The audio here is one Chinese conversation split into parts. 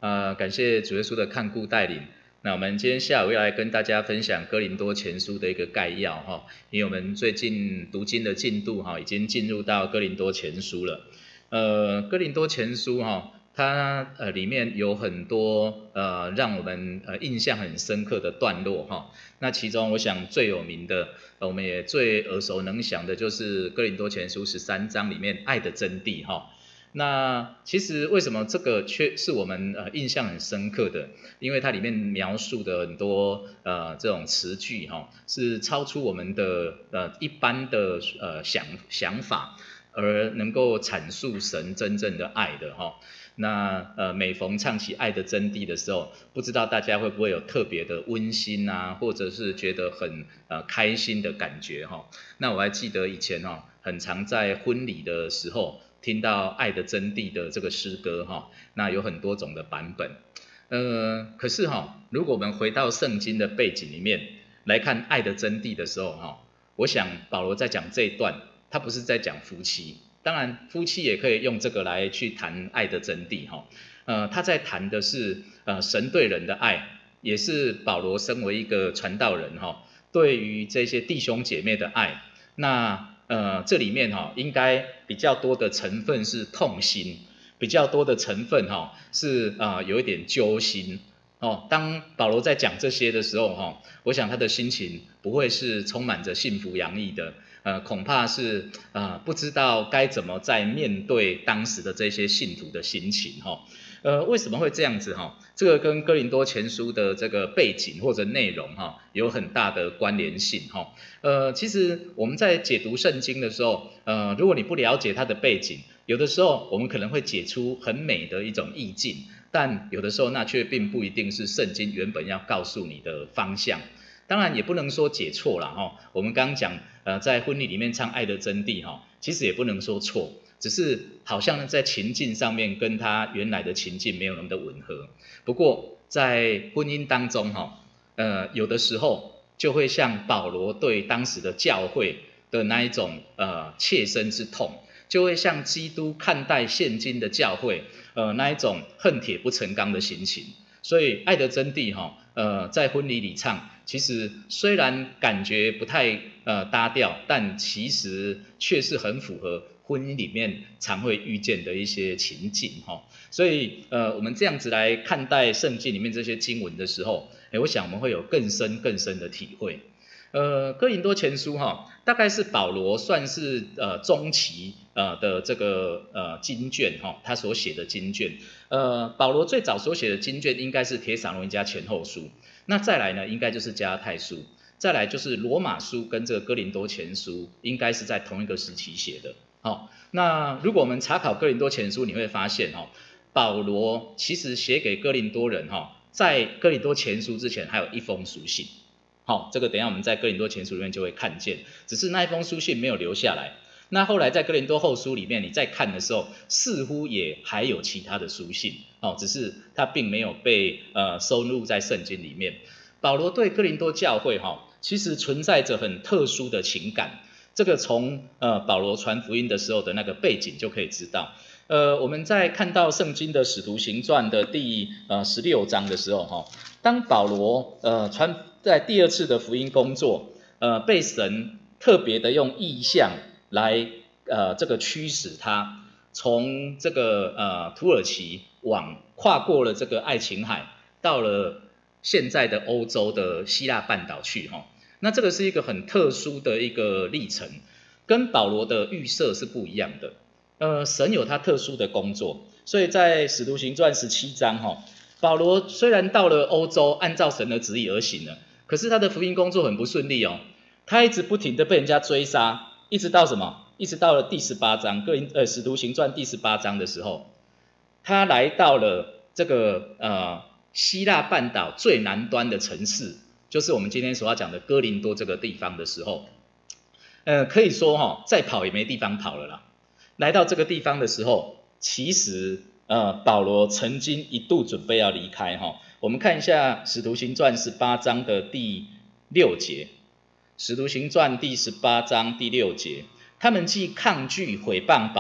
感谢主耶稣的看顾带领。那我们今天下午要来跟大家分享哥林多前书的一个概要哈，因为我们最近读经的进度哈，已经进入到哥林多前书了。哥林多前书哈，它里面有很多让我们印象很深刻的段落哈。那其中我想最有名的，我们也最耳熟能详的就是哥林多前书13章里面爱的真谛哈。那其实为什么这个却是我们印象很深刻的？因为它里面描述的很多这种词句哈，是超出我们的一般的想法，而能够阐述神真正的爱的哈。那每逢唱起爱的真谛的时候，不知道大家会不会有特别的温馨啊，或者是觉得很开心的感觉哈？那我还记得以前哈，很常在婚礼的时候听到爱的真谛的这个诗歌哈，那有很多种的版本。可是哈，如果我们回到圣经的背景里面来看爱的真谛的时候哈，我想保罗在讲这一段，他不是在讲夫妻。当然，夫妻也可以用这个来去谈爱的真谛哈。他在谈的是神对人的爱，也是保罗身为一个传道人哈，对于这些弟兄姐妹的爱。那这里面哈，应该比较多的成分是痛心，比较多的成分哈是有一点揪心哦。当保罗在讲这些的时候哈，我想他的心情不会是充满着幸福洋溢的。恐怕是不知道该怎么在面对当时的这些信徒的心情哈。为什么会这样子哈？这个跟哥林多前书的这个背景或者内容哈有很大的关联性哈。其实我们在解读圣经的时候，如果你不了解它的背景，有的时候我们可能会解出很美的一种意境，但有的时候那却并不一定是圣经原本要告诉你的方向。当然也不能说解错了哈，我们刚刚讲在婚礼里面唱爱的真谛哈，其实也不能说错，只是好像在情境上面跟他原来的情境没有那么的吻合。不过在婚姻当中哈，有的时候就会像保罗对当时的教会的那一种切身之痛，就会像基督看待现今的教会那一种恨铁不成钢的心情。所以爱的真谛哈，在婚礼里唱，其实虽然感觉不太搭调，但其实却是很符合婚姻里面常会遇见的一些情境哈。所以我们这样子来看待圣经里面这些经文的时候，我想我们会有更深更深的体会。哥林多前书哈，大概是保罗算是中期的这个经卷哈，他所写的经卷。保罗最早所写的经卷应该是帖撒罗尼迦前后书，那再来呢，应该就是加拉太书，再来就是罗马书跟这个哥林多前书，应该是在同一个时期写的。好，那如果我们查考哥林多前书，你会发现哈，保罗其实写给哥林多人哈，在哥林多前书之前还有一封书信。好，这个等一下我们在哥林多前书里面就会看见，只是那一封书信没有留下来。那后来在哥林多后书里面，你在看的时候，似乎也还有其他的书信，只是它并没有被收录在圣经里面。保罗对哥林多教会其实存在着很特殊的情感，这个从保罗传福音的时候的那个背景就可以知道。我们在看到圣经的使徒行传的第16章的时候当保罗在第二次的福音工作被神特别的用异象来这个驱使他从这个土耳其跨过了这个爱琴海，到了现在的欧洲的希腊半岛去那这个是一个很特殊的一个历程，跟保罗的预设是不一样的。神有他特殊的工作，所以在使徒行传17章保罗虽然到了欧洲，按照神的旨意而行了，可是他的福音工作很不顺利他一直不停的被人家追杀，一直到什么？一直到了第18章，使徒行传第18章的时候，他来到了这个希腊半岛最南端的城市，就是我们今天所要讲的哥林多这个地方的时候，可以说再跑也没地方跑了啦。来到这个地方的时候，其实保罗曾经一度准备要离开我们看一下使徒行传18章的第6节，使徒行传第18章第6节，他们既抗拒毁谤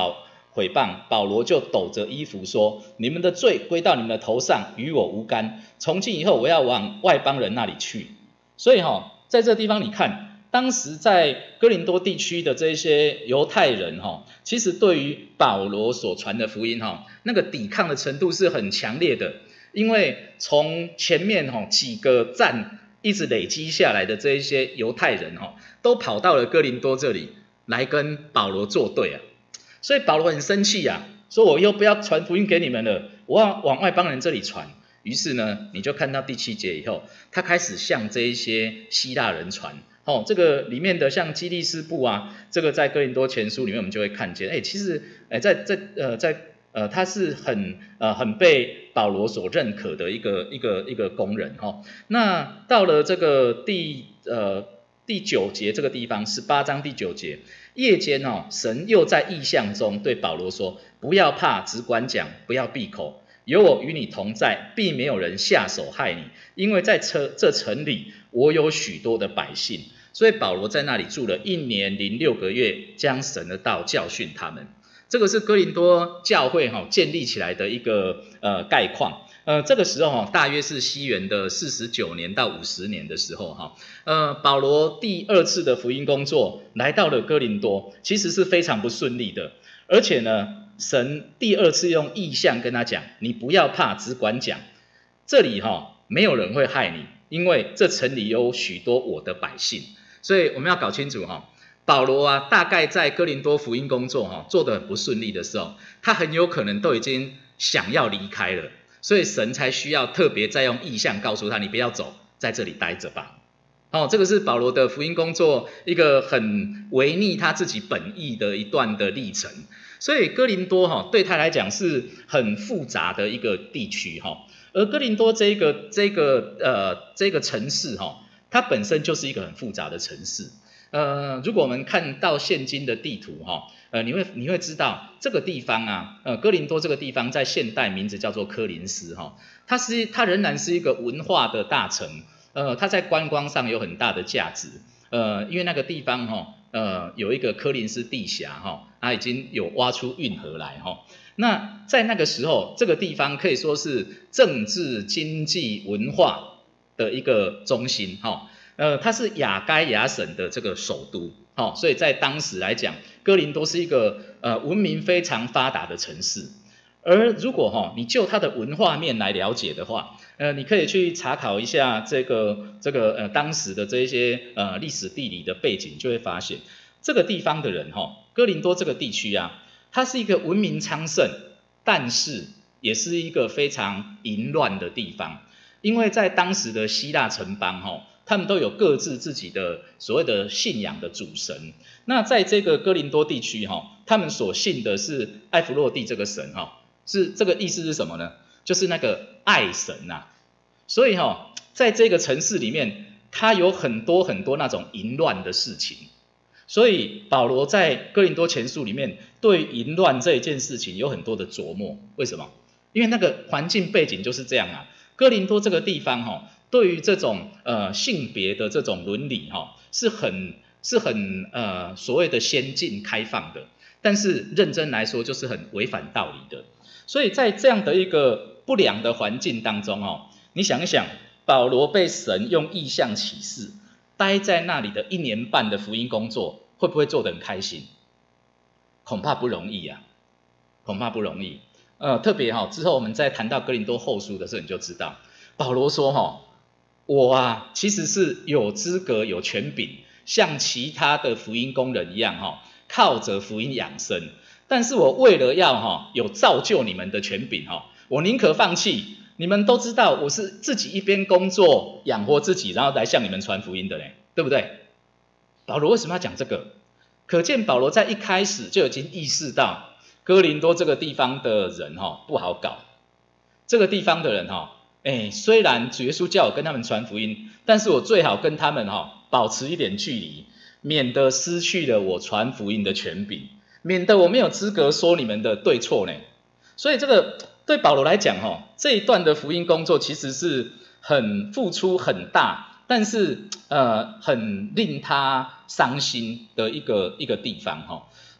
毁谤，保罗就抖着衣服说：你们的罪归到你们的头上，与我无干。从今以后，我要往外邦人那里去。所以在这个地方你看，当时在哥林多地区的这些犹太人其实对于保罗所传的福音那个抵抗的程度是很强烈的，因为从前面几个站一直累积下来的这一些犹太人都跑到了哥林多这里来跟保罗作对啊，所以保罗很生气啊，说我又不要传福音给你们了，我要往外邦人这里传。于是呢，你就看到第7节以后，他开始向这一些希腊人传。这个里面的像基利斯布啊，这个在哥林多前书里面我们就会看见，其实他是很被保罗所认可的一个工人那到了这个第9节这个地方，18章第9节，夜间神又在异象中对保罗说：不要怕，只管讲，不要闭口，有我与你同在，必没有人下手害你，因为在这城里我有许多的百姓。所以保罗在那里住了1年零6个月，将神的道教训他们。这个是哥林多教会建立起来的一个概况。这个时候大约是西元的49年到50年的时候保罗第2次的福音工作来到了哥林多，其实是非常不顺利的。而且呢，神第2次用异象跟他讲：你不要怕，只管讲，这里没有人会害你，因为这城里有许多我的百姓。所以我们要搞清楚保罗大概在哥林多福音工作做得很不顺利的时候，他很有可能都已经想要离开了，所以神才需要特别再用异象告诉他：你不要走，在这里待着吧。这个是保罗的福音工作一个很违逆他自己本意的一段的历程。所以哥林多对他来讲是很复杂的一个地区而哥林多这个城市它本身就是一个很复杂的城市。如果我们看到现今的地图你会知道这个地方哥林多这个地方在现代名字叫做科林斯它仍然是一个文化的大城，它在观光上有很大的价值。因为那个地方有一个科林斯地峡它已经有挖出运河来那在那个时候，这个地方可以说是政治、经济、文化的一个中心它是亚该亚省的这个首都所以在当时来讲，哥林多是一个文明非常发达的城市。而如果你就它的文化面来了解的话，你可以去查考一下这个当时的这一些历史地理的背景，就会发现这个地方的人哥林多这个地区它是一个文明昌盛，但是也是一个非常淫乱的地方。因为在当时的希腊城邦他们都有各自自己的所谓的信仰的主神。那在这个哥林多地区他们所信的是艾弗洛狄这个神是这个意思是什么呢？就是那个爱神所以在这个城市里面，它有很多很多那种淫乱的事情。所以保罗在哥林多前书里面对淫乱这一件事情有很多的琢磨。为什么？因为那个环境背景就是这样哥林多这个地方对于这种性别的这种伦理是很所谓的先进开放的，但是认真来说就是很违反道理的。所以在这样的一个不良的环境当中你想一想，保罗被神用异象启示，待在那里的1年半的福音工作，会不会做得很开心？恐怕不容易恐怕不容易。特别之后我们在谈到哥林多后书的时候，你就知道保罗说我其实是有资格有权柄，像其他的福音工人一样靠着福音养生，但是我为了要有造就你们的权柄我宁可放弃。你们都知道我是自己一边工作养活自己，然后来向你们传福音的对不对？保罗为什么要讲这个？可见保罗在一开始就已经意识到哥林多这个地方的人不好搞。这个地方的人虽然主耶稣叫我跟他们传福音，但是我最好跟他们保持一点距离，免得失去了我传福音的权柄，免得我没有资格说你们的对错呢。所以这个对保罗来讲这一段的福音工作其实是很付出很大，但是很令他伤心的一个地方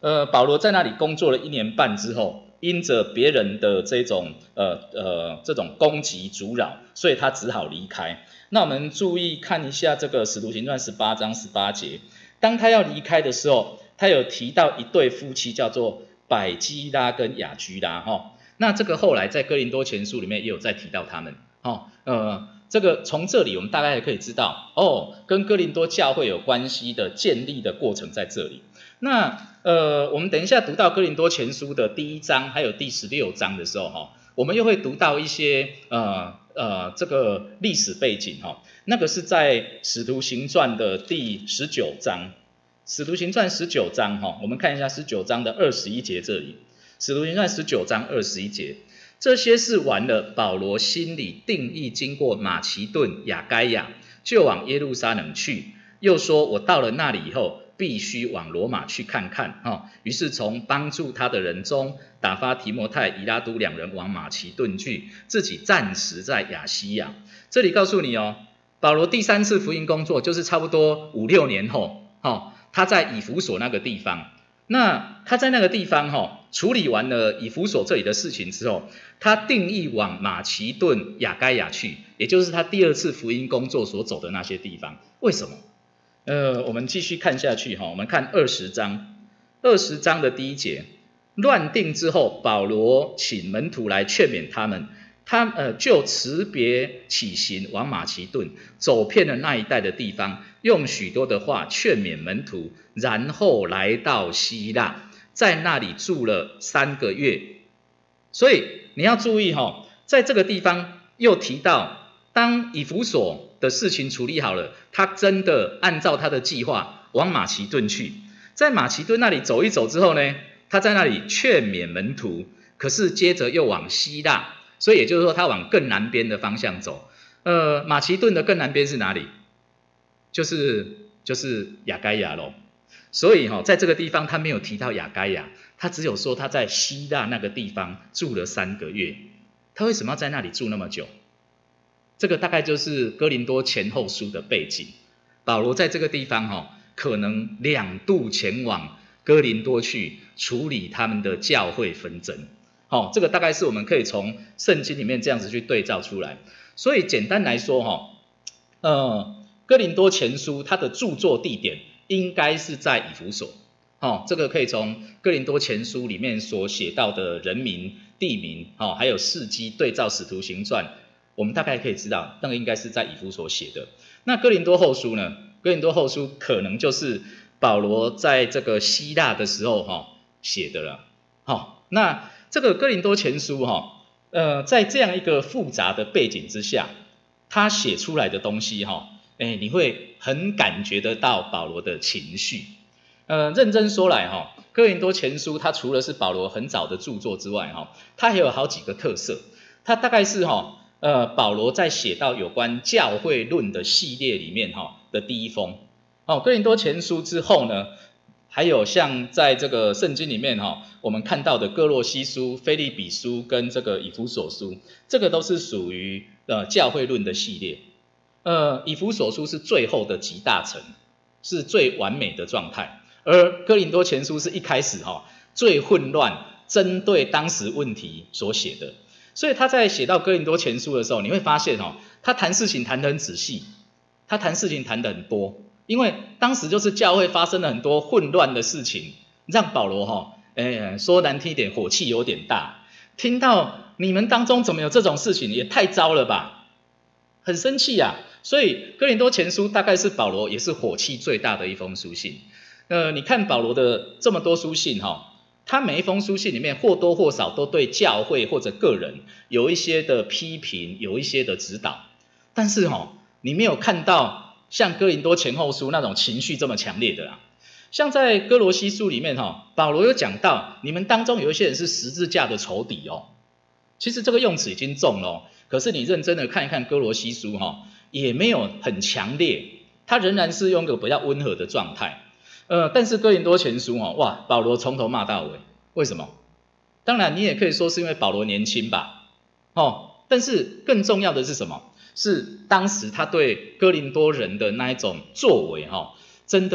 保罗在那里工作了1年半之后，因着别人的这种攻击阻扰，所以他只好离开。那我们注意看一下这个使徒行传18章18节，当他要离开的时候，他有提到一对夫妻叫做百基拉跟雅居拉哈。那这个后来在哥林多前书里面也有再提到他们这个从这里我们大概也可以知道跟哥林多教会有关系的建立的过程在这里。那我们等一下读到哥林多前书的第1章还有第16章的时候我们又会读到一些这个历史背景那个是在使徒行传的第19章。使徒行传19章我们看一下19章的21节这里。使徒行传19章21节，这些事完了，保罗心里定义经过马其顿、亚该亚，就往耶路撒冷去。又说，我到了那里以后，必须往罗马去看看于是从帮助他的人中打发提摩太、以拉都2人往马其顿去，自己暂时在亚西亚。这里告诉你保罗第3次福音工作就是差不多5、6年后他在以弗所那个地方。那他在那个地方处理完了以弗所这里的事情之后，他定义往马其顿、亚该亚去，也就是他第2次福音工作所走的那些地方。为什么？我们继续看下去我们看20章的第1节，乱定之后，保罗请门徒来劝勉他们，就辞别起行往马其顿，走遍了那一带的地方，用许多的话劝勉门徒，然后来到希腊，在那里住了3个月。所以你要注意在这个地方又提到，当以弗所的事情处理好了，他真的按照他的计划往马其顿去。在马其顿那里走一走之后呢，他在那里劝勉门徒，可是接着又往希腊，所以也就是说他往更南边的方向走。马其顿的更南边是哪里？就是亚该亚咯。所以在这个地方他没有提到亚该亚，他只有说他在希腊那个地方住了3个月。他为什么要在那里住那么久？这个大概就是哥林多前后书的背景。保罗在这个地方可能2度前往哥林多去处理他们的教会纷争。这个大概是我们可以从圣经里面这样子去对照出来。所以简单来说哥林多前书它的著作地点应该是在以弗所。这个可以从哥林多前书里面所写到的人名、地名还有事迹对照使徒行传，我们大概可以知道那个应该是在以弗所写的。那哥林多后书呢？哥林多后书可能就是保罗在这个希腊的时候写的了。那这个哥林多前书在这样一个复杂的背景之下，他写出来的东西你会很感觉得到保罗的情绪。认真说来哥林多前书它除了是保罗很早的著作之外它还有好几个特色。它大概是保罗在写到有关教会论的系列里面的第1封。哥林多前书之后呢，还有像在这个圣经里面我们看到的哥罗西书、腓立比书跟这个以弗所书，这个都是属于教会论的系列。以弗所书是最后的集大成，是最完美的状态。而哥林多前书是一开始最混乱，针对当时问题所写的。所以他在写到哥林多前书的时候，你会发现他谈事情谈得很仔细，他谈事情谈得很多，因为当时就是教会发生了很多混乱的事情，让保罗说难听一点，火气有点大。听到你们当中怎么有这种事情，也太糟了吧，很生气啊。所以哥林多前书大概是保罗也是火气最大的一封书信。你看保罗的这么多书信他每一封书信里面或多或少都对教会或者个人有一些的批评，有一些的指导。但是你没有看到像哥林多前后书那种情绪这么强烈的啦。像在哥罗西书里面保罗有讲到你们当中有一些人是十字架的仇敌其实这个用词已经重了可是你认真的看一看哥罗西书也没有很强烈，他仍然是用一个比较温和的状态。但是哥林多前书哇，保罗从头骂到尾。为什么？当然你也可以说是因为保罗年轻吧但是更重要的是什么？是当时他对哥林多人的那一种作为真的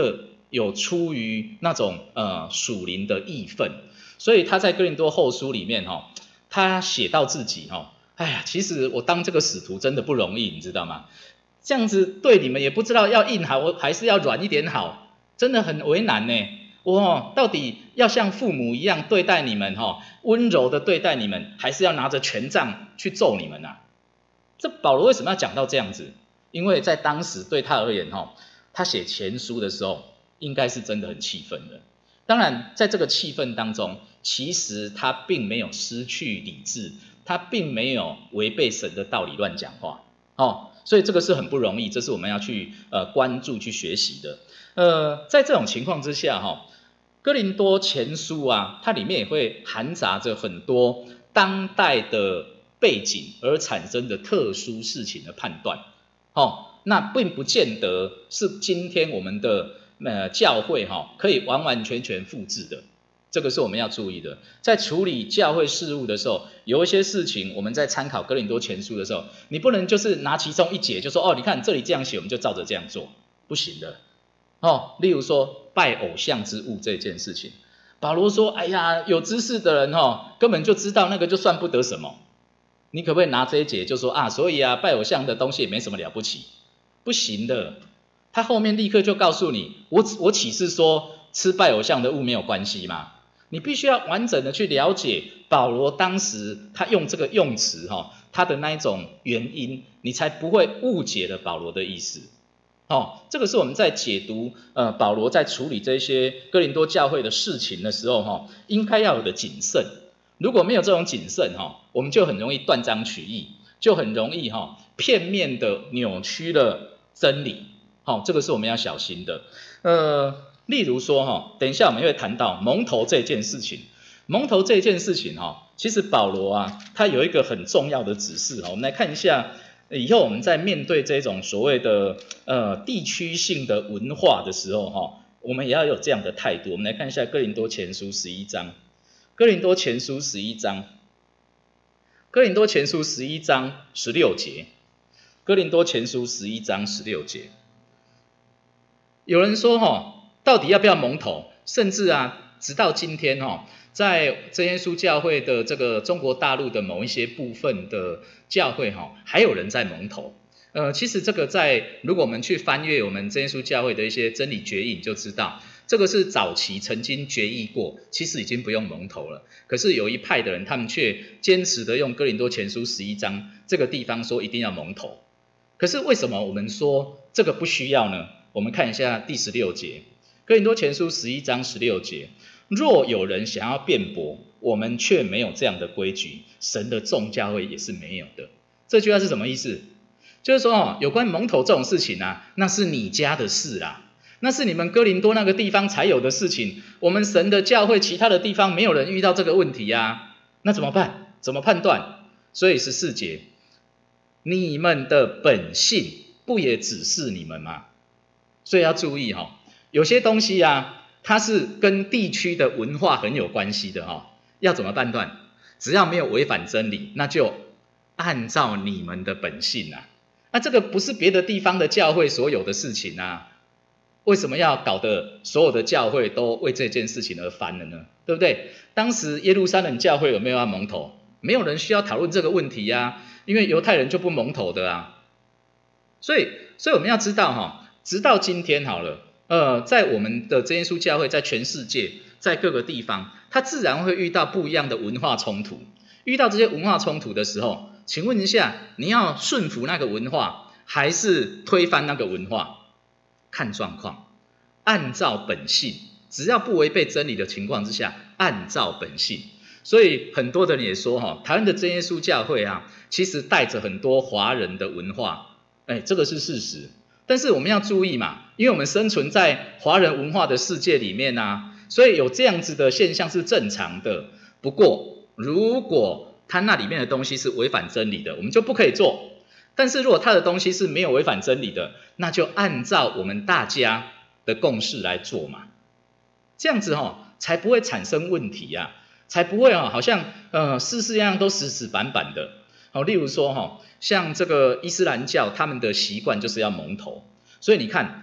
有出于那种属灵的义愤，所以他在哥林多后书里面他写到自己哎呀，其实我当这个使徒真的不容易，你知道吗？这样子对你们也不知道要硬好还是要软一点好，真的很为难呢。我到底要像父母一样对待你们温柔的对待你们，还是要拿着权杖去揍你们啊？这保罗为什么要讲到这样子？因为在当时对他而言他写前书的时候，应该是真的很气愤的。当然，在这个气愤当中，其实他并没有失去理智，他并没有违背神的道理乱讲话所以这个是很不容易，这是我们要去关注去学习的。在这种情况之下哥林多前书它里面也会含杂着很多当代的背景而产生的特殊事情的判断那并不见得是今天我们的教会可以完完全全复制的，这个是我们要注意的。在处理教会事务的时候，有一些事情我们在参考哥林多前书的时候，你不能就是拿其中一节就说你看这里这样写，我们就照着这样做，不行的例如说拜偶像之物这件事情，保罗说哎呀，有知识的人根本就知道那个就算不得什么，你可不可以拿这一节就说所以拜偶像的东西也没什么了不起？不行的，他后面立刻就告诉你，我岂是说吃拜偶像的物没有关系吗？你必须要完整的去了解保罗当时他用这个用词他的那一种原因，你才不会误解了保罗的意思这个是我们在解读保罗在处理这些哥林多教会的事情的时候应该要有的谨慎。如果没有这种谨慎我们就很容易断章取义，就很容易片面的扭曲了真理这个是我们要小心的。例如说等一下我们会谈到蒙头这件事情。蒙头这件事情其实保罗他有一个很重要的指示我们来看一下，以后我们在面对这种所谓的地区性的文化的时候我们也要有这样的态度。我们来看一下哥林多前书11章，哥林多前书11章，哥林多前书11章16节，哥林多前书11章16节。有人说到底要不要蒙头？甚至直到今天在真耶稣教会的这个中国大陆的某一些部分的教会还有人在蒙头。其实这个如果我们去翻阅我们真耶稣教会的一些真理决议，你就知道这个是早期曾经决议过，其实已经不用蒙头了。可是有一派的人，他们却坚持的用哥林多前书11章这个地方说一定要蒙头。可是为什么我们说这个不需要呢？我们看一下第16节，哥林多前书11章16节，若有人想要辩驳，我们却没有这样的规矩，神的众教会也是没有的。这句话是什么意思？就是说有关蒙头这种事情那是你家的事啦，那是你们哥林多那个地方才有的事情，我们神的教会其他的地方没有人遇到这个问题那怎么办？怎么判断？所以14节，你们的本性不也指示你们吗？所以要注意有些东西它是跟地区的文化很有关系的要怎么判断？只要没有违反真理，那就按照你们的本性那这个不是别的地方的教会所有的事情为什么要搞得所有的教会都为这件事情而烦了呢？对不对？当时耶路撒冷教会有没有要蒙头？没有人需要讨论这个问题因为犹太人就不蒙头的所以我们要知道直到今天好了在我们的真耶稣教会，在全世界，在各个地方，它自然会遇到不一样的文化冲突。遇到这些文化冲突的时候，请问一下，你要顺服那个文化，还是推翻那个文化？看状况，按照本性，只要不违背真理的情况之下，按照本性。所以很多的人也说台湾的真耶稣教会其实带着很多华人的文化，这个是事实。但是我们要注意嘛，因为我们生存在华人文化的世界里面所以有这样子的现象是正常的。不过如果他那里面的东西是违反真理的，我们就不可以做。但是如果他的东西是没有违反真理的，那就按照我们大家的共识来做嘛，这样子才不会产生问题才不会好像事事样样都死死板板的例如说像这个伊斯兰教，他们的习惯就是要蒙头，所以你看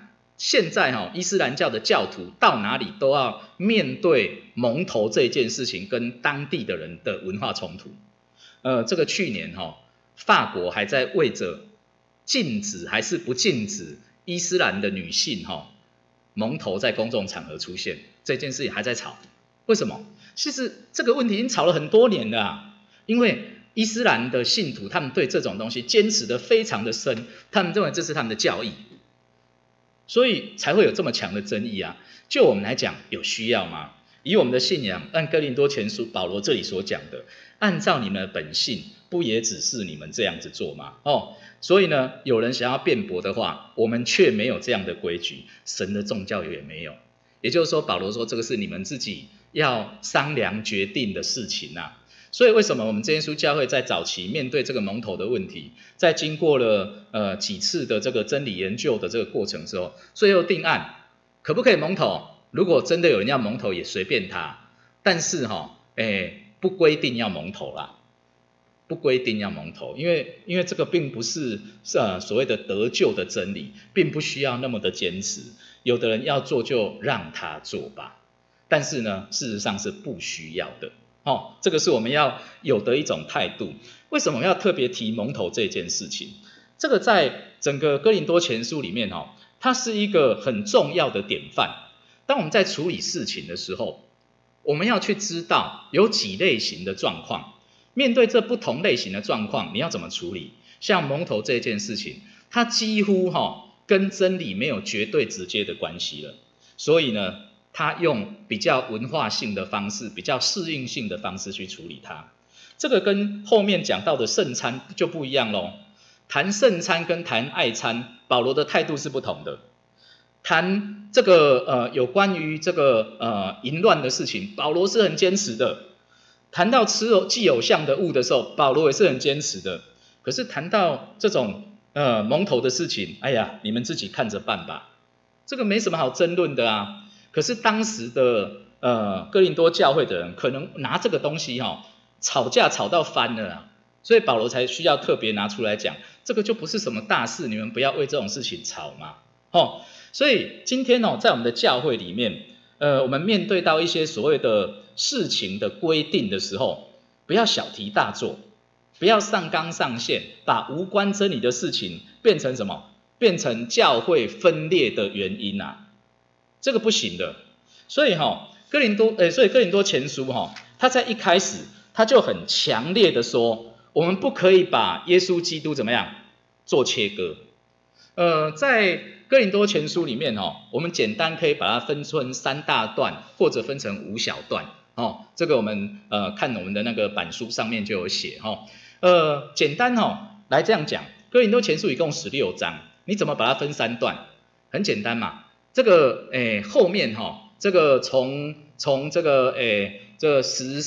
现在伊斯兰教的教徒到哪里都要面对蒙头这件事情跟当地的人的文化冲突。这个去年法国还在为着禁止还是不禁止伊斯兰的女性蒙头在公众场合出现这件事情还在吵。为什么？其实这个问题已经吵了很多年了啊，因为伊斯兰的信徒他们对这种东西坚持的非常的深，他们认为这是他们的教义，所以才会有这么强的争议啊。就我们来讲，有需要吗？以我们的信仰，按哥林多前书保罗这里所讲的，按照你们的本性，不也只是你们这样子做吗？所以呢，有人想要辩驳的话，我们却没有这样的规矩，神的宗教也没有。也就是说，保罗说这个是你们自己要商量决定的事情啊。所以为什么我们真耶稣教会在早期面对这个蒙头的问题，在经过了几次的这个真理研究的这个过程之后，最后定案可不可以蒙头？如果真的有人要蒙头，也随便他，但是不规定要蒙头啦，不规定要蒙头，因为这个并不是所谓的得救的真理，并不需要那么的坚持。有的人要做就让他做吧，但是呢，事实上是不需要的。这个是我们要有的一种态度。为什么我们要特别提蒙头这件事情？这个在整个哥林多前书里面它是一个很重要的典范。当我们在处理事情的时候，我们要去知道有几类型的状况，面对这不同类型的状况，你要怎么处理？像蒙头这件事情，它几乎跟真理没有绝对直接的关系了，所以呢，他用比较文化性的方式，比较适应性的方式去处理它。这个跟后面讲到的圣餐就不一样咯。谈圣餐跟谈爱餐，保罗的态度是不同的。谈这个有关于这个淫乱的事情，保罗是很坚持的。谈到吃祭偶像的物的时候，保罗也是很坚持的。可是谈到这种蒙头的事情，哎呀，你们自己看着办吧，这个没什么好争论的啊。可是当时的哥林多教会的人可能拿这个东西吵架吵到翻了啊，所以保罗才需要特别拿出来讲，这个就不是什么大事，你们不要为这种事情吵嘛。所以今天在我们的教会里面，我们面对到一些所谓的事情的规定的时候，不要小题大做，不要上纲上线，把无关真理的事情变成什么？变成教会分裂的原因啊，这个不行的。所以哥林多前书他在一开始他就很强烈的说，我们不可以把耶稣基督怎么样做切割。在哥林多前书里面我们简单可以把它分成3大段，或者分成5小段。这个我们看我们的那个板书上面就有写简单来这样讲，哥林多前书一共16章，你怎么把它分3段？很简单嘛，这个后面这个从这个这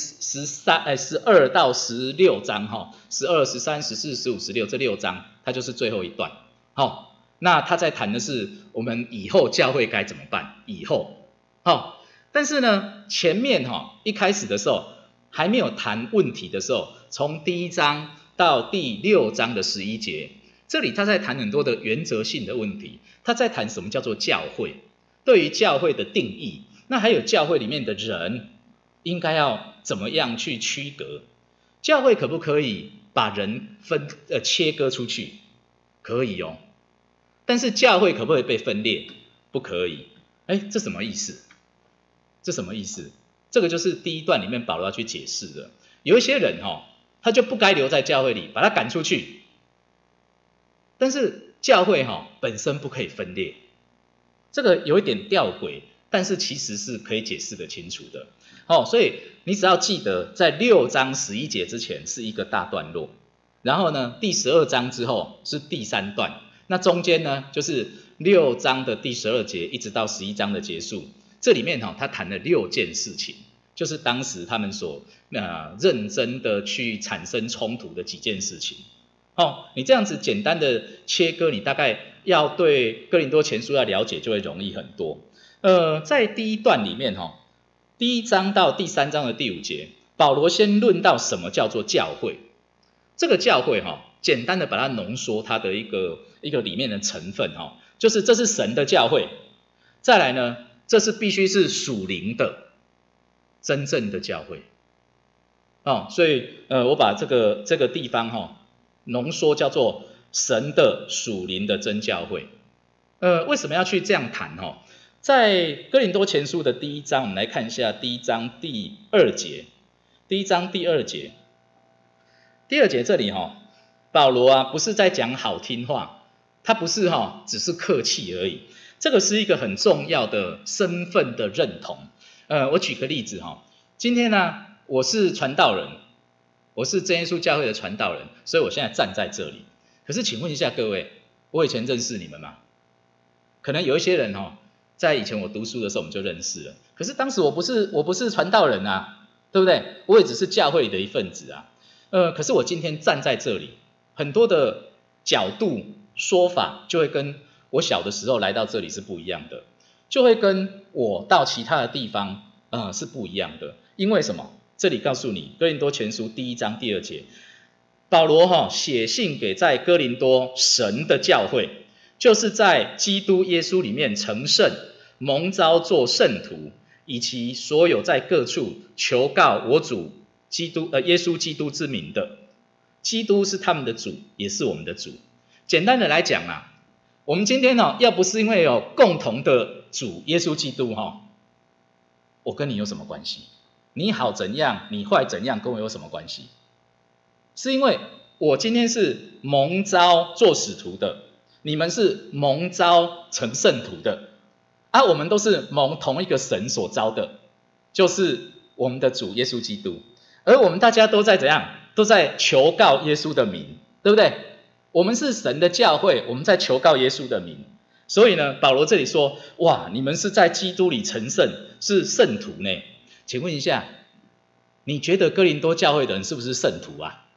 12到16章12、13、14、15、16这6章，它就是最后一段。那他在谈的是我们以后教会该怎么办？以后但是呢，前面一开始的时候还没有谈问题的时候，从第1章到第6章的11节，这里他在谈很多的原则性的问题，他在谈什么叫做教会，对于教会的定义，那还有教会里面的人应该要怎么样去区隔？教会可不可以把人切割出去？可以但是教会可不可以被分裂？不可以。这什么意思？这什么意思？这个就是第1段里面保罗要去解释的。有一些人他就不该留在教会里，把他赶出去。但是教会本身不可以分裂，这个有一点吊诡，但是其实是可以解释得清楚的。所以你只要记得，在6章11节之前是一个大段落，然后呢，第12章之后是第3段。那中间呢，就是6章的第12节一直到11章的结束，这里面他谈了6件事情，就是当时他们所认真的去产生冲突的几件事情。你这样子简单的切割，你大概要对哥林多前书要了解就会容易很多。在第1段里面第1章到第3章的第5节，保罗先论到什么叫做教会。这个教会简单的把它浓缩它的一个里面的成分就是这是神的教会， 再来呢，这是必须是属灵的真正的教会。所以我把这个地方浓缩叫做神的属灵的真教会。为什么要去这样谈在哥林多前书的第1章，我们来看一下第1章第2节。第1章第2节，第2节这里保罗不是在讲好听话，他不是只是客气而已，这个是一个很重要的身份的认同。我举个例子今天呢，我是传道人，我是真耶稣教会的传道人，所以我现在站在这里。可是请问一下各位，我以前认识你们吗？可能有一些人在以前我读书的时候我们就认识了，可是当时我不是传道人啊，对不对？我也只是教会里的一份子啊。可是我今天站在这里，很多的角度说法就会跟我小的时候来到这里是不一样的，就会跟我到其他的地方是不一样的。因为什么？这里告诉你，哥林多前书第1章第2节，保罗写信给在哥林多神的教会，就是在基督耶稣里面成圣、蒙召做圣徒，以及所有在各处求告我主耶稣基督之名的。基督是他们的主，也是我们的主。简单的来讲我们今天要不是因为有共同的主耶稣基督我跟你有什么关系？你好怎样，你坏怎样，跟我有什么关系？是因为我今天是蒙召做使徒的，你们是蒙召成圣徒的我们都是蒙同一个神所召的，就是我们的主耶稣基督。而我们大家都在怎样？都在求告耶稣的名，对不对？我们是神的教会，我们在求告耶稣的名。所以呢，保罗这里说，哇，你们是在基督里成圣，是圣徒呢。请问一下，你觉得哥林多教会的人是不是圣徒啊？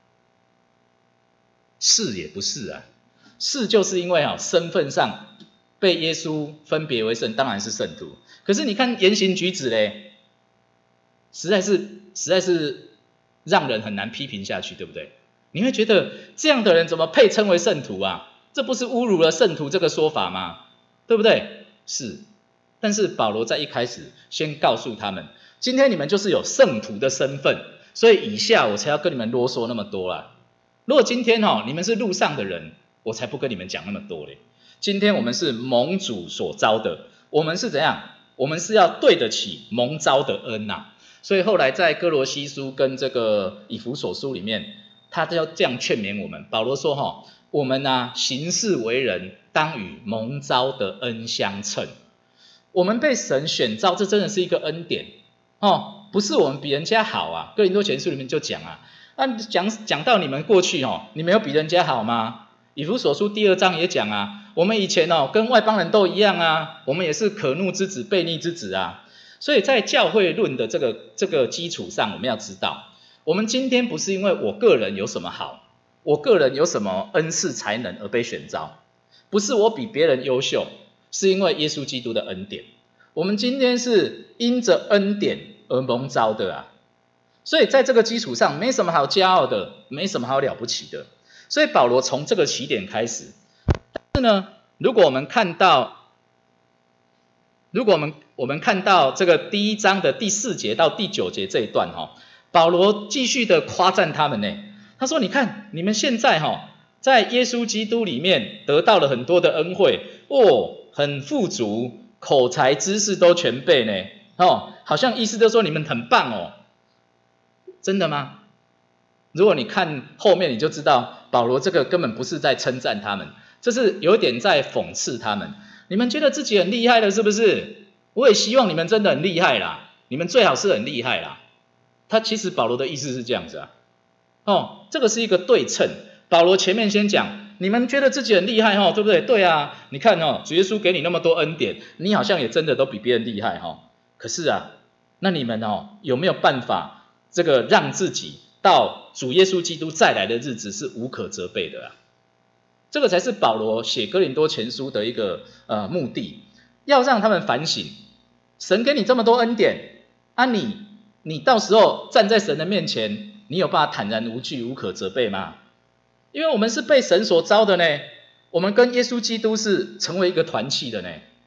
是也不是啊。是就是因为身份上被耶稣分别为圣，当然是圣徒。可是你看言行举止嘞，实在是让人很难批评下去，对不对？你会觉得这样的人怎么配称为圣徒啊？这不是侮辱了圣徒这个说法吗？对不对？是。但是保罗在一开始先告诉他们，今天你们就是有圣徒的身份，所以以下我才要跟你们啰嗦那么多啦。如果今天你们是路上的人，我才不跟你们讲那么多嘞。今天我们是蒙主所召的，我们是怎样？我们是要对得起蒙召的恩所以后来在哥罗西书跟这个以弗所书里面，他就这样劝勉我们。保罗说我们行事为人当与蒙召的恩相称。我们被神选召，这真的是一个恩典不是我们比人家好哥林多前书里面就讲讲到你们过去你们有比人家好吗？以弗所书第2章也讲我们以前跟外邦人都一样我们也是可怒之子、悖逆之子所以在教会论的这个基础上，我们要知道，我们今天不是因为我个人有什么好，我个人有什么恩赐才能而被选召，不是我比别人优秀，是因为耶稣基督的恩典。我们今天是因着恩典而蒙召的所以在这个基础上没什么好骄傲的，没什么好了不起的。所以保罗从这个起点开始。但是呢，如果我们看到这个第1章的第4节到第9节这一段保罗继续的夸赞他们呢。他说你看你们现在在耶稣基督里面得到了很多的恩惠很富足，口才知识都全备呢好像意思就是说你们很棒真的吗？如果你看后面你就知道保罗这个根本不是在称赞他们，这是有点在讽刺他们。你们觉得自己很厉害了是不是？我也希望你们真的很厉害啦，你们最好是很厉害啦。其实保罗的意思是这样子这个是一个对称。保罗前面先讲你们觉得自己很厉害对不对？对你看主耶稣给你那么多恩典，你好像也真的都比别人厉害可是那你们有没有办法这个让自己到主耶稣基督再来的日子是无可责备的这个才是保罗写哥林多前书的一个目的，要让他们反省，神给你这么多恩典你到时候站在神的面前，你有办法坦然无惧、无可责备吗？因为我们是被神所召的呢，我们跟耶稣基督是成为一个团契的呢。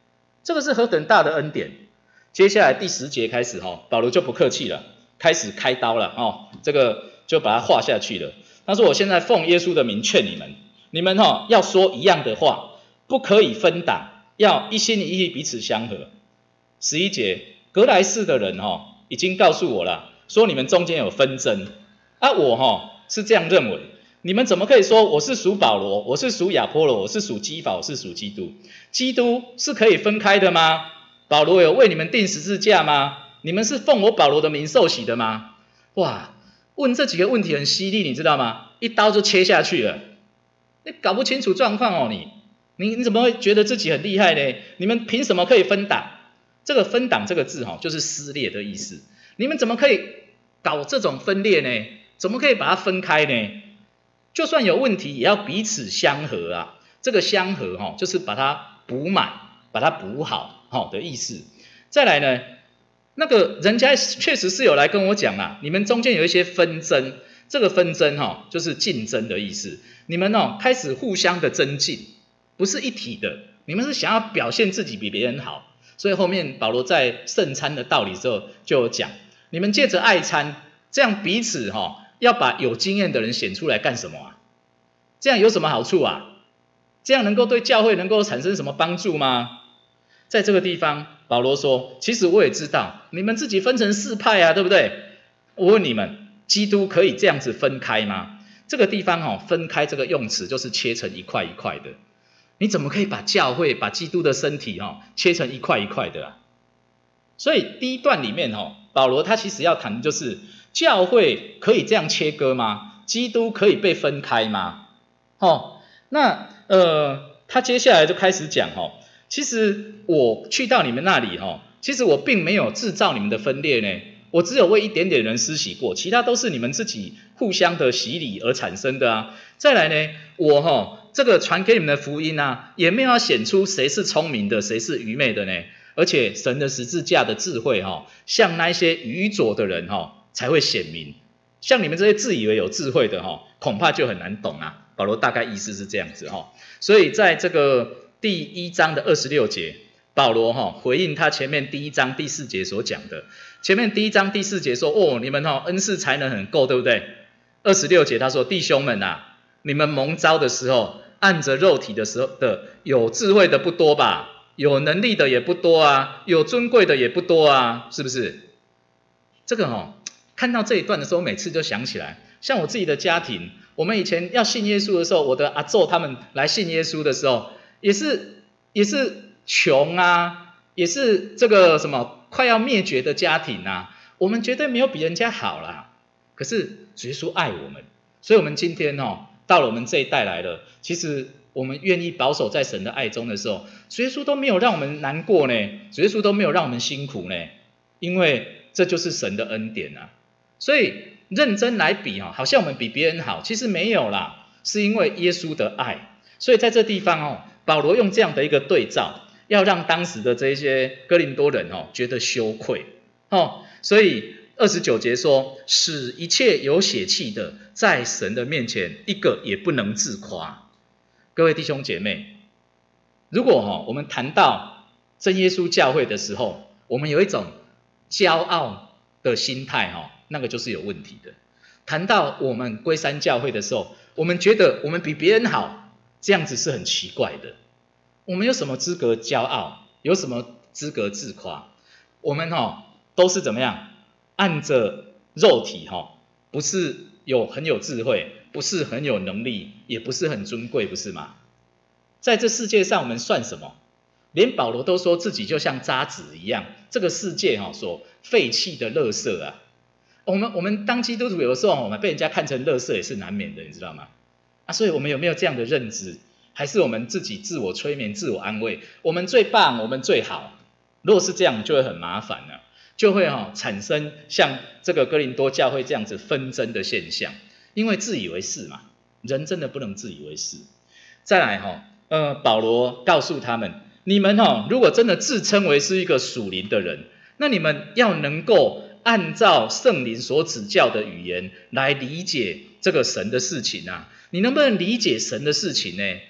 这个是何等大的恩典！接下来第10节开始保罗就不客气了，开始开刀了这个就把它画下去了。他说：“我现在奉耶稣的名劝你们，你们要说一样的话，不可以分党，要一心一意彼此相合。”11节，格莱士的人已经告诉我了，说你们中间有纷争我是这样认为。你们怎么可以说我是属保罗，我是属亚波罗，我是属基法，我是属基督？基督是可以分开的吗？保罗有为你们钉十字架吗？你们是奉我保罗的名受洗的吗？哇，问这几个问题很犀利，你知道吗？一刀就切下去了。你搞不清楚状况你怎么会觉得自己很厉害呢？你们凭什么可以分党？这个分党这个字就是撕裂的意思。你们怎么可以搞这种分裂呢？怎么可以把它分开呢？就算有问题也要彼此相合啊。这个相合就是把它补满，把它补好的意思。再来呢，那个人家确实是有来跟我讲你们中间有一些纷争，这个纷争就是竞争的意思。你们开始互相的增进，不是一体的，你们是想要表现自己比别人好。所以后面保罗在圣餐的道理之后就有讲，你们借着爱餐，这样彼此要把有经验的人显出来干什么啊？这样有什么好处啊？这样能够对教会能够产生什么帮助吗？在这个地方保罗说，其实我也知道你们自己分成4派啊，对不对？我问你们，基督可以这样子分开吗？这个地方分开这个用词就是切成一块一块的。你怎么可以把教会把基督的身体切成一块一块的啊？所以第一段里面保罗他其实要谈的就是教会可以这样切割吗？基督可以被分开吗？那他接下来就开始讲其实我去到你们那里其实我并没有制造你们的分裂呢，我只有为一点点人施洗过，其他都是你们自己互相的洗礼而产生的啊。再来呢，我这个传给你们的福音也没有要显出谁是聪明的，谁是愚昧的呢。而且神的十字架的智慧像那些愚拙的人才会显明，像你们这些自以为有智慧的恐怕就很难懂啊。保罗大概意思是这样子所以在这个第1章的26节，保罗回应他前面第1章第4节所讲的。前面第1章第4节说你们恩赐才能很够，对不对？26节他说，弟兄们你们蒙召的时候，按着肉体的时候的有智慧的不多吧，有能力的也不多啊，有尊贵的也不多啊，是不是？这个看到这一段的时候，每次就想起来，像我自己的家庭，我们以前要信耶稣的时候，我的阿祖他们来信耶稣的时候，也是穷啊，也是这个什么快要灭绝的家庭啊，我们绝对没有比人家好啦。可是主耶稣爱我们，所以我们今天到了我们这一代来了，其实我们愿意保守在神的爱中的时候，主耶稣都没有让我们难过呢，主耶稣都没有让我们辛苦呢，因为这就是神的恩典啊。所以认真来比好像我们比别人好，其实没有啦，是因为耶稣的爱。所以在这地方保罗用这样的一个对照，要让当时的这些哥林多人觉得羞愧所以29节说，使一切有血气的在神的面前一个也不能自夸。各位弟兄姐妹，如果我们谈到真耶稣教会的时候，我们有一种骄傲的心态那个就是有问题的。谈到我们龟山教会的时候，我们觉得我们比别人好，这样子是很奇怪的。我们有什么资格骄傲？有什么资格自夸？我们都是怎么样？按着肉体不是很有智慧，不是很有能力，也不是很尊贵，不是吗？在这世界上我们算什么？连保罗都说自己就像渣子一样，这个世界所废弃的垃圾啊。我们当基督徒有的时候我们被人家看成垃圾也是难免的，你知道吗？所以我们有没有这样的认知？还是我们自己自我催眠、自我安慰，我们最棒，我们最好？如果是这样，就会很麻烦了，就会产生像这个哥林多教会这样子纷争的现象，因为自以为是嘛，人真的不能自以为是。再来保罗告诉他们，你们如果真的自称为是一个属灵的人，那你们要能够按照圣灵所指教的语言来理解这个神的事情啊。你能不能理解神的事情呢？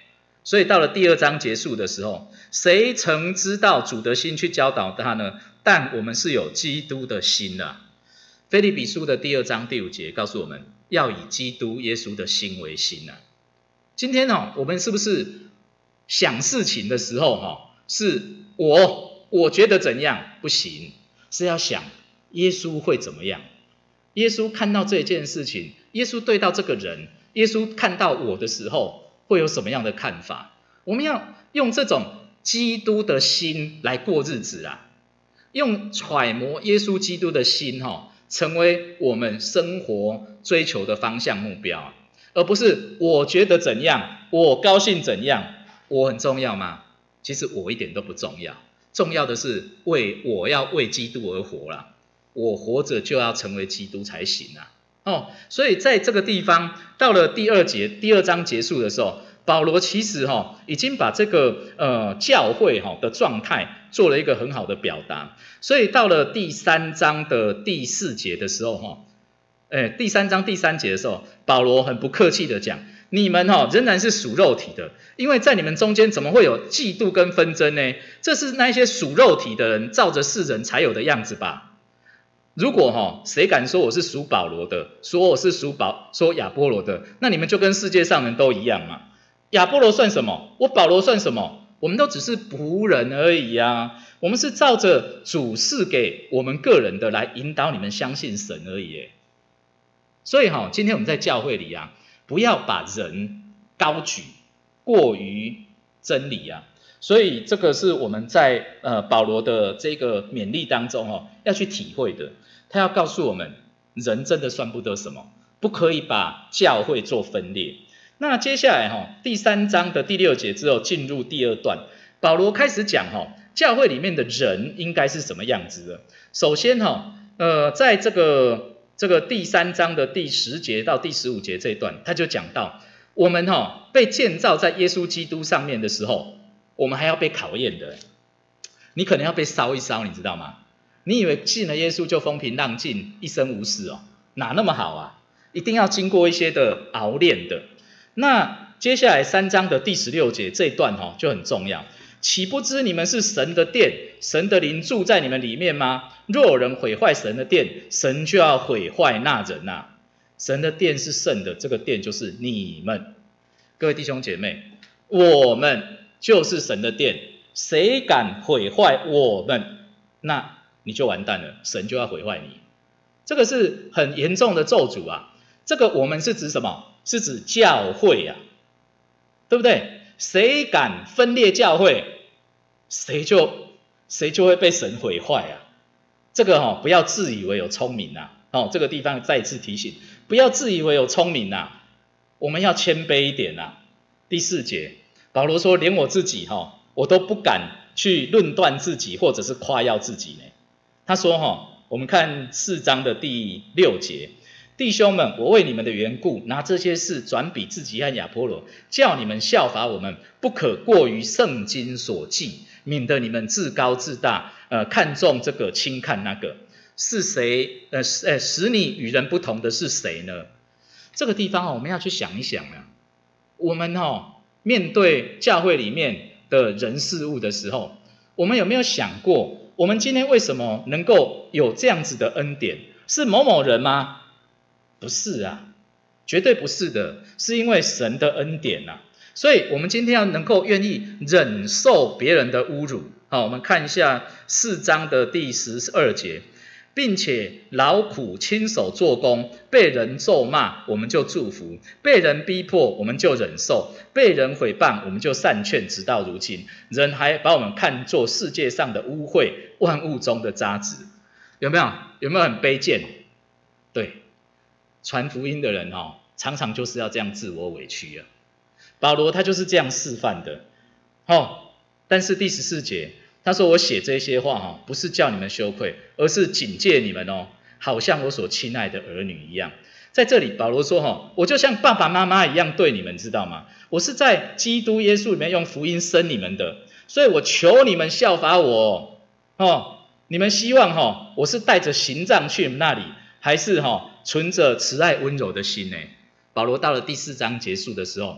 所以到了第2章结束的时候，谁曾知道主的心去教导他呢？但我们是有基督的心的。腓立比书的第2章第5节告诉我们，要以基督耶稣的心为心啊。今天我们是不是想事情的时候是我觉得怎样不行，是要想耶稣会怎么样？耶稣看到这件事情，耶稣对到这个人，耶稣看到我的时候会有什么样的看法？我们要用这种基督的心来过日子啊，用揣摩耶稣基督的心成为我们生活追求的方向目标啊，而不是我觉得怎样，我高兴怎样。我很重要吗？其实我一点都不重要，重要的是我要为基督而活啦，我活着就要成为基督才行啊。所以在这个地方，到了第2章结束的时候，保罗其实已经把这个教会的状态做了一个很好的表达。所以到了第3章的第4节的时候第3章第3节的时候，保罗很不客气的讲，你们仍然是属肉体的，因为在你们中间怎么会有嫉妒跟纷争呢？这是那些属肉体的人照着世人才有的样子吧。如果谁敢说我是属保罗的，说我是属亚波罗的，那你们就跟世界上人都一样嘛。亚波罗算什么？我保罗算什么？我们都只是仆人而已啊。我们是照着主赐给我们个人的来引导你们相信神而已。所以今天我们在教会里不要把人高举过于真理啊。所以这个是我们在保罗的这个勉励当中要去体会的。他要告诉我们，人真的算不得什么，不可以把教会做分裂。那接下来第3章的第6节之后进入第2段，保罗开始讲教会里面的人应该是什么样子的。首先在这个第3章的第10节到第15节这一段，他就讲到我们被建造在耶稣基督上面的时候，我们还要被考验的。你可能要被烧一烧，你知道吗？你以为信了耶稣就风平浪静一生无事哪那么好啊，一定要经过一些的熬炼的。那接下来3章的第16节这一段就很重要，岂不知你们是神的殿，神的灵住在你们里面吗？若有人毁坏神的殿，神就要毁坏那人啊。神的殿是圣的，这个殿就是你们。各位弟兄姐妹，我们就是神的殿，谁敢毁坏我们，那你就完蛋了，神就要毁坏你。这个是很严重的咒诅啊。这个我们是指什么？是指教会啊，对不对？谁敢分裂教会，谁就会被神毁坏啊。这个不要自以为有聪明啊。这个地方再次提醒，不要自以为有聪明啊，我们要谦卑一点啊。第4节，保罗说，连我自己我都不敢去论断自己或者是夸耀自己呢。他说我们看4章的第6节，弟兄们，我为你们的缘故，拿这些事转比自己和亚波罗，叫你们效法我们，不可过于圣经所记，免得你们自高自大，看重这个轻看那个。是谁使你与人不同的是谁呢？这个地方我们要去想一想啊。我们面对教会里面的人事物的时候，我们有没有想过，我们今天为什么能够有这样子的恩典？是某某人吗？不是啊，绝对不是的，是因为神的恩典啊。所以我们今天要能够愿意忍受别人的侮辱。好，我们看一下4章的第12节，并且劳苦亲手做工，被人咒骂我们就祝福，被人逼迫我们就忍受，被人毁谤我们就善劝，直到如今。人还把我们看作世界上的污秽，万物中的渣滓。有没有很卑贱？对，传福音的人常常就是要这样自我委屈啊。保罗他就是这样示范的。但是第14节他说，我写这些话不是叫你们羞愧，而是警戒你们好像我所亲爱的儿女一样。在这里保罗说我就像爸爸妈妈一样对你们，知道吗？我是在基督耶稣里面用福音生你们的，所以我求你们效法我你们希望我是带着刑杖去你们那里，还是存着慈爱温柔的心呢？保罗到了第4章结束的时候，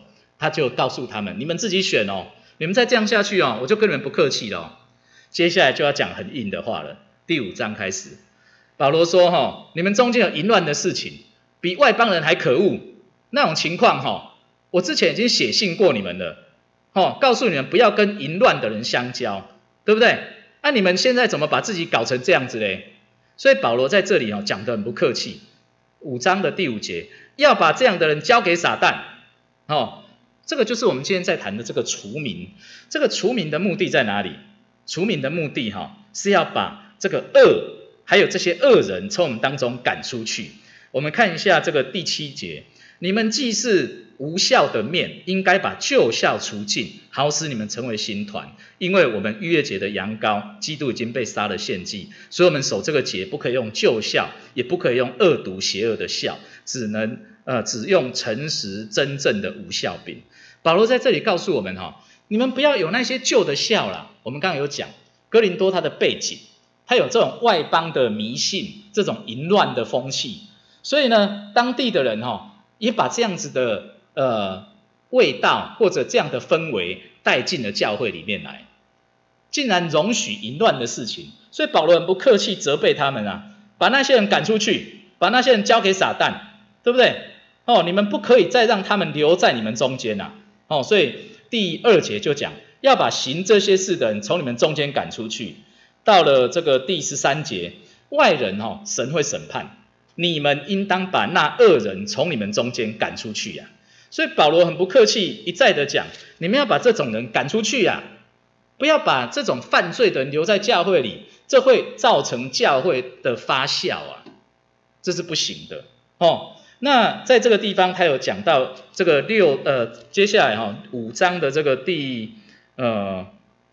他就告诉他们，你们自己选哦，你们再这样下去哦，我就跟你们不客气了哦。接下来就要讲很硬的话了，第5章开始，保罗说你们中间有淫乱的事情，比外邦人还可恶，那种情况我之前已经写信过你们了，告诉你们不要跟淫乱的人相交，对不对？你们现在怎么把自己搞成这样子嘞？所以保罗在这里讲得很不客气，5章的第5节，要把这样的人交给撒旦，这个就是我们今天在谈的这个除名。这个除名的目的在哪里？除名的目的是要把这个恶还有这些恶人从我们当中赶出去。我们看一下这个第7节，你们既是无酵的面，应该把旧酵除尽，好使你们成为新团。因为我们逾越节的羊羔，基督已经被杀了献祭，所以我们守这个节不可以用旧酵，也不可以用恶毒邪恶的酵，只用诚实真正的无酵饼。保罗在这里告诉我们你们不要有那些旧的酵啦。我们刚刚有讲哥林多它的背景，它有这种外邦的迷信，这种淫乱的风气，所以呢，当地的人也把这样子的味道或者这样的氛围带进了教会里面来，竟然容许淫乱的事情。所以保罗很不客气责备他们把那些人赶出去，把那些人交给撒旦，对不对？你们不可以再让他们留在你们中间所以第2节就讲要把行这些事的人从你们中间赶出去。到了这个第13节，外人神会审判，你们应当把那恶人从你们中间赶出去所以保罗很不客气一再的讲，你们要把这种人赶出去不要把这种犯罪的人留在教会里，这会造成教会的发酵这是不行的那在这个地方他有讲到这个接下来5章的这个第10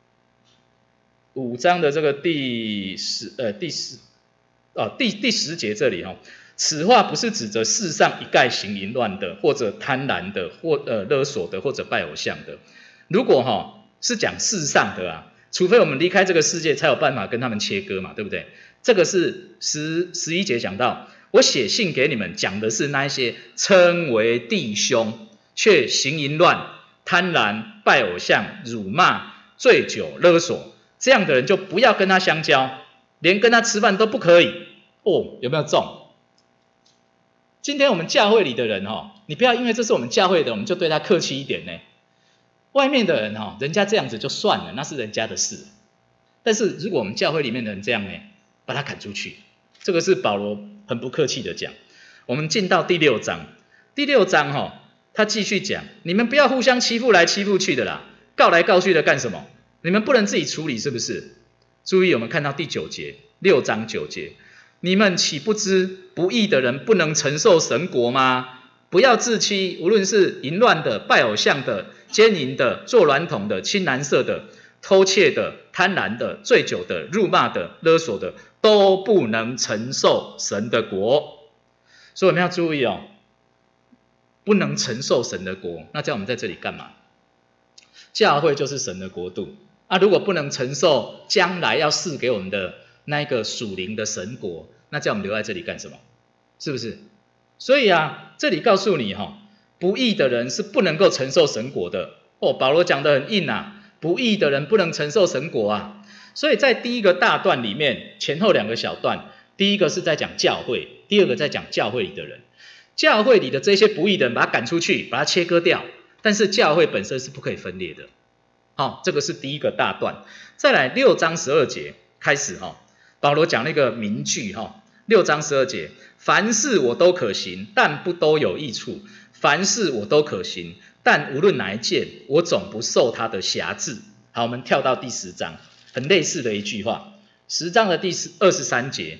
节这里此话不是指着世上一概行淫乱的，或者贪婪的，或勒索的，或者拜偶像的。如果是讲世上的除非我们离开这个世界才有办法跟他们切割嘛，对不对？这个是11节讲到，我写信给你们讲的是那一些称为弟兄却行淫乱、贪婪、拜偶像、辱骂、醉酒、勒索，这样的人就不要跟他相交，连跟他吃饭都不可以有没有中？今天我们教会里的人你不要因为这是我们教会的，我们就对他客气一点呢。外面的人人家这样子就算了，那是人家的事。但是如果我们教会里面的人这样呢，把他赶出去，这个是保罗很不客气的讲。我们进到第6章，他继续讲，你们不要互相欺负来欺负去的啦，告来告去的干什么？你们不能自己处理是不是？注意我们看到第9节，6章9节，你们岂不知不义的人不能承受神国吗？不要自欺，无论是淫乱的、拜偶像的、奸淫的、做娈童的、亲男色的、偷窃的、贪婪的、醉酒的、辱骂的、勒索的，都不能承受神的国。所以我们要注意不能承受神的国，那叫我们在这里干嘛？教会就是神的国度如果不能承受将来要赐给我们的那个属灵的神国，那叫我们留在这里干什么？是不是？所以这里告诉你不义的人是不能够承受神国的保罗讲得很硬不义的人不能承受神国所以在第一个大段里面，前后2个小段，第一个是在讲教会，第二个在讲教会里的人。教会里的这些不义的人把他赶出去，把他切割掉，但是教会本身是不可以分裂的这个是第一个大段。再来6章12节开始保罗讲那个名句6章12节，凡事我都可行，但不都有益处；凡事我都可行，但无论哪一件，我总不受他的辖制。好，我们跳到第10章，很类似的一句话，10章的第23节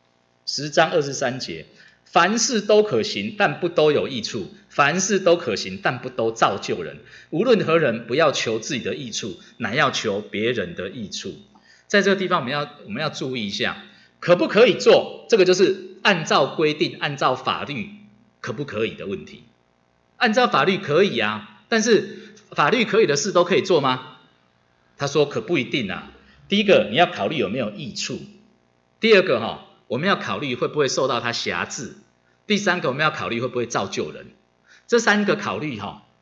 ，10章23节，凡事都可行，但不都有益处；凡事都可行，但不都造就人。无论何人，不要求自己的益处，乃要求别人的益处。在这个地方我们要注意一下，可不可以做，这个就是按照规定、按照法律可不可以的问题。按照法律可以但是法律可以的事都可以做吗？他说可不一定第一个你要考虑有没有益处，第二个我们要考虑会不会受到他辖制，第三个我们要考虑会不会造就人。这3个考虑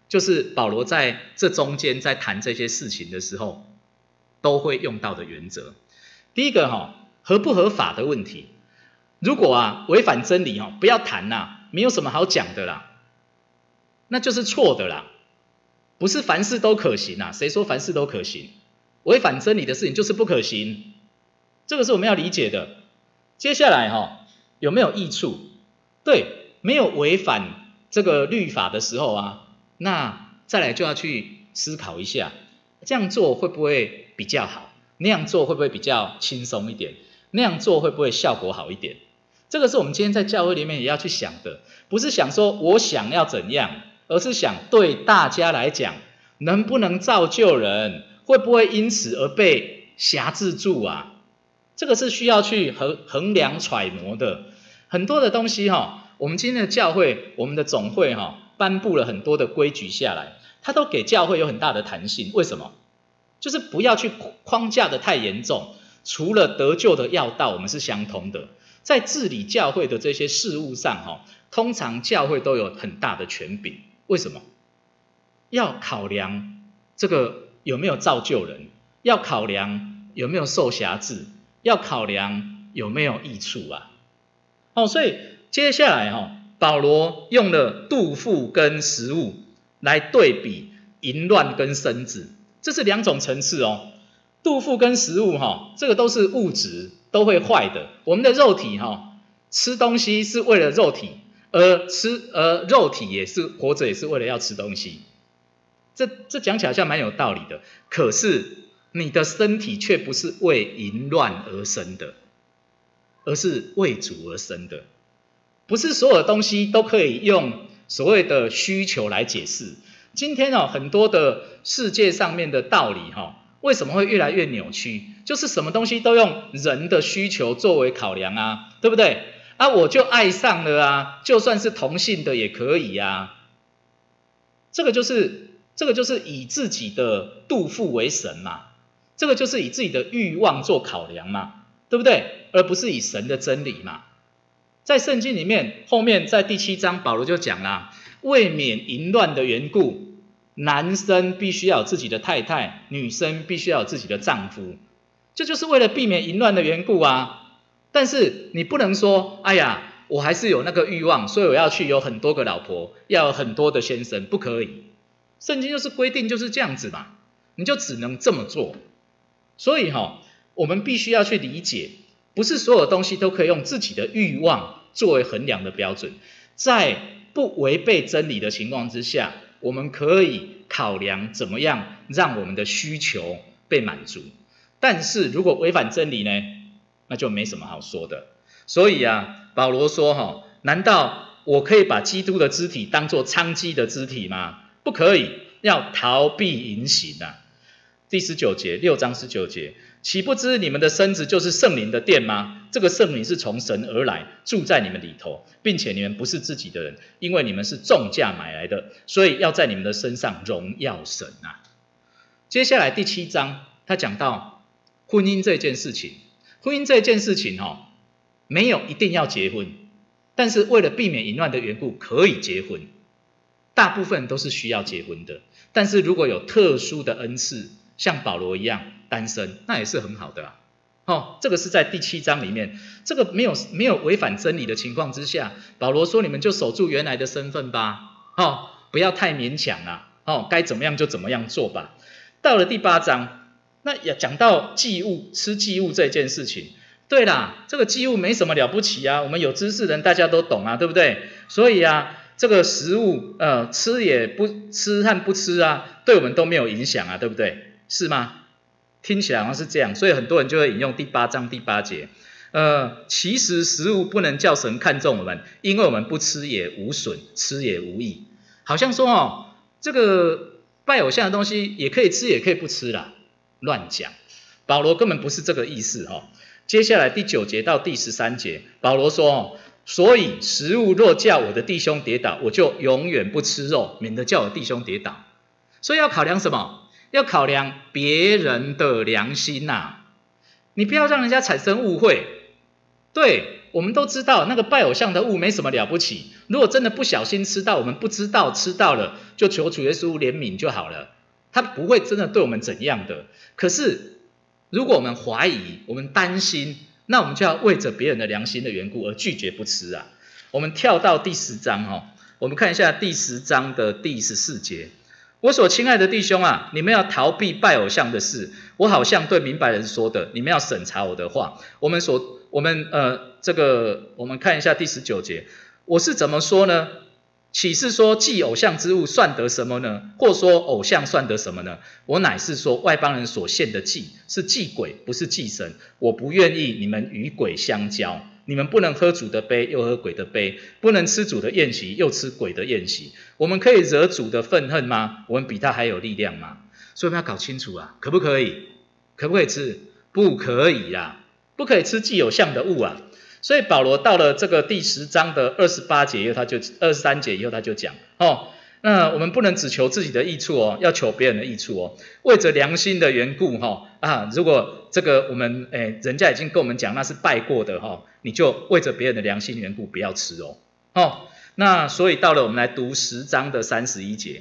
就是保罗在这中间在谈这些事情的时候都会用到的原则。第一个合不合法的问题，如果违反真理不要谈啦，没有什么好讲的啦，那就是错的啦，不是凡事都可行啊，谁说凡事都可行？违反真理的事情就是不可行，这个是我们要理解的。接下来有没有益处？对，没有违反这个律法的时候那再来就要去思考一下，这样做会不会比较好？那样做会不会比较轻松一点？那样做会不会效果好一点？这个是我们今天在教会里面也要去想的，不是想说我想要怎样，而是想对大家来讲能不能造就人，会不会因此而被辖制住这个是需要去衡量揣摩的。很多的东西我们今天的教会，我们的总会颁布了很多的规矩下来，它都给教会有很大的弹性。为什么？就是不要去框架的太严重，除了得救的要道我们是相通的，在治理教会的这些事务上通常教会都有很大的权柄。为什么？要考量这个有没有造就人，要考量有没有受辖制，要考量有没有益处所以接下来保罗用了肚腹跟食物来对比淫乱跟生子，这是两种层次肚腹跟食物这个都是物质，都会坏的。我们的肉体吃东西是为了肉体，而肉体也是活着，也是为了要吃东西。这讲起来好像蛮有道理的，可是你的身体却不是为淫乱而生的，而是为主而生的。不是所有的东西都可以用所谓的需求来解释。今天很多的世界上面的道理为什么会越来越扭曲？就是什么东西都用人的需求作为考量对不对？我就爱上了就算是同性的也可以这个就是以自己的肚腹为神嘛，这个就是以自己的欲望做考量嘛，对不对？而不是以神的真理嘛。在圣经里面后面在第7章保罗就讲啦，为免淫乱的缘故，男生必须要有自己的太太，女生必须要有自己的丈夫，这就是为了避免淫乱的缘故但是你不能说哎呀我还是有那个欲望，所以我要去有很多个老婆，要有很多的先生，不可以。圣经就是规定就是这样子嘛，你就只能这么做。所以我们必须要去理解，不是所有东西都可以用自己的欲望作为衡量的标准。在不违背真理的情况之下，我们可以考量怎么样让我们的需求被满足。但是如果违反真理呢，那就没什么好说的。所以保罗说难道我可以把基督的肢体当作娼妓的肢体吗？不可以，要逃避淫行第19节，6章19节，岂不知你们的身子就是圣灵的殿吗？这个圣灵是从神而来，住在你们里头，并且你们不是自己的人，因为你们是重价买来的，所以要在你们的身上荣耀神接下来第7章他讲到婚姻这件事情，婚姻这件事情没有一定要结婚，但是为了避免淫乱的缘故可以结婚，大部分都是需要结婚的。但是如果有特殊的恩赐，像保罗一样单身，那也是很好的这个是在第7章里面，这个没有违反真理的情况之下，保罗说你们就守住原来的身份吧不要太勉强该怎么样就怎么样做吧。到了第8章，那也讲到祭物，吃祭物这件事情。对啦，这个祭物没什么了不起我们有知识的人大家都懂对不对？所以这个食物吃也不吃和不吃对我们都没有影响对不对？是吗？听起来好像是这样，所以很多人就会引用第8章第8节其实食物不能叫神看重我们，因为我们不吃也无损，吃也无益。好像说这个拜偶像的东西也可以吃也可以不吃啦，乱讲。保罗根本不是这个意思接下来第9节到第13节，保罗说所以食物若叫我的弟兄跌倒，我就永远不吃肉，免得叫我弟兄跌倒。所以要考量什么？要考量别人的良心你不要让人家产生误会。对，我们都知道那个拜偶像的物没什么了不起， 如果真的不小心吃到，我们不知道吃到了，就求主耶稣怜悯就好了，他不会真的对我们怎样的。可是如果我们怀疑，我们担心，那我们就要为着别人的良心的缘故而拒绝不吃啊。我们跳到第10章我们看一下第10章的第14节。我所亲爱的弟兄啊，你们要逃避拜偶像的事。我好像对明白人说的，你们要审查我的话。我们看一下第19节。我是怎么说呢？岂是说祭偶像之物算得什么呢？或说偶像算得什么呢？我乃是说外邦人所献的祭是祭鬼，不是祭神。我不愿意你们与鬼相交。你们不能喝主的杯，又喝鬼的杯；不能吃主的宴席，又吃鬼的宴席。我们可以惹主的愤恨吗？我们比他还有力量吗？所以我们要搞清楚啊，可不可以？可不可以吃？不可以啦，不可以吃祭偶像的物啊。所以保罗到了这个第10章的28节以后，23节以后他就讲那我们不能只求自己的益处要求别人的益处为着良心的缘故如果这个我们人家已经跟我们讲那是拜过的你就为着别人的良心的缘故不要吃那所以到了我们来读10章的31节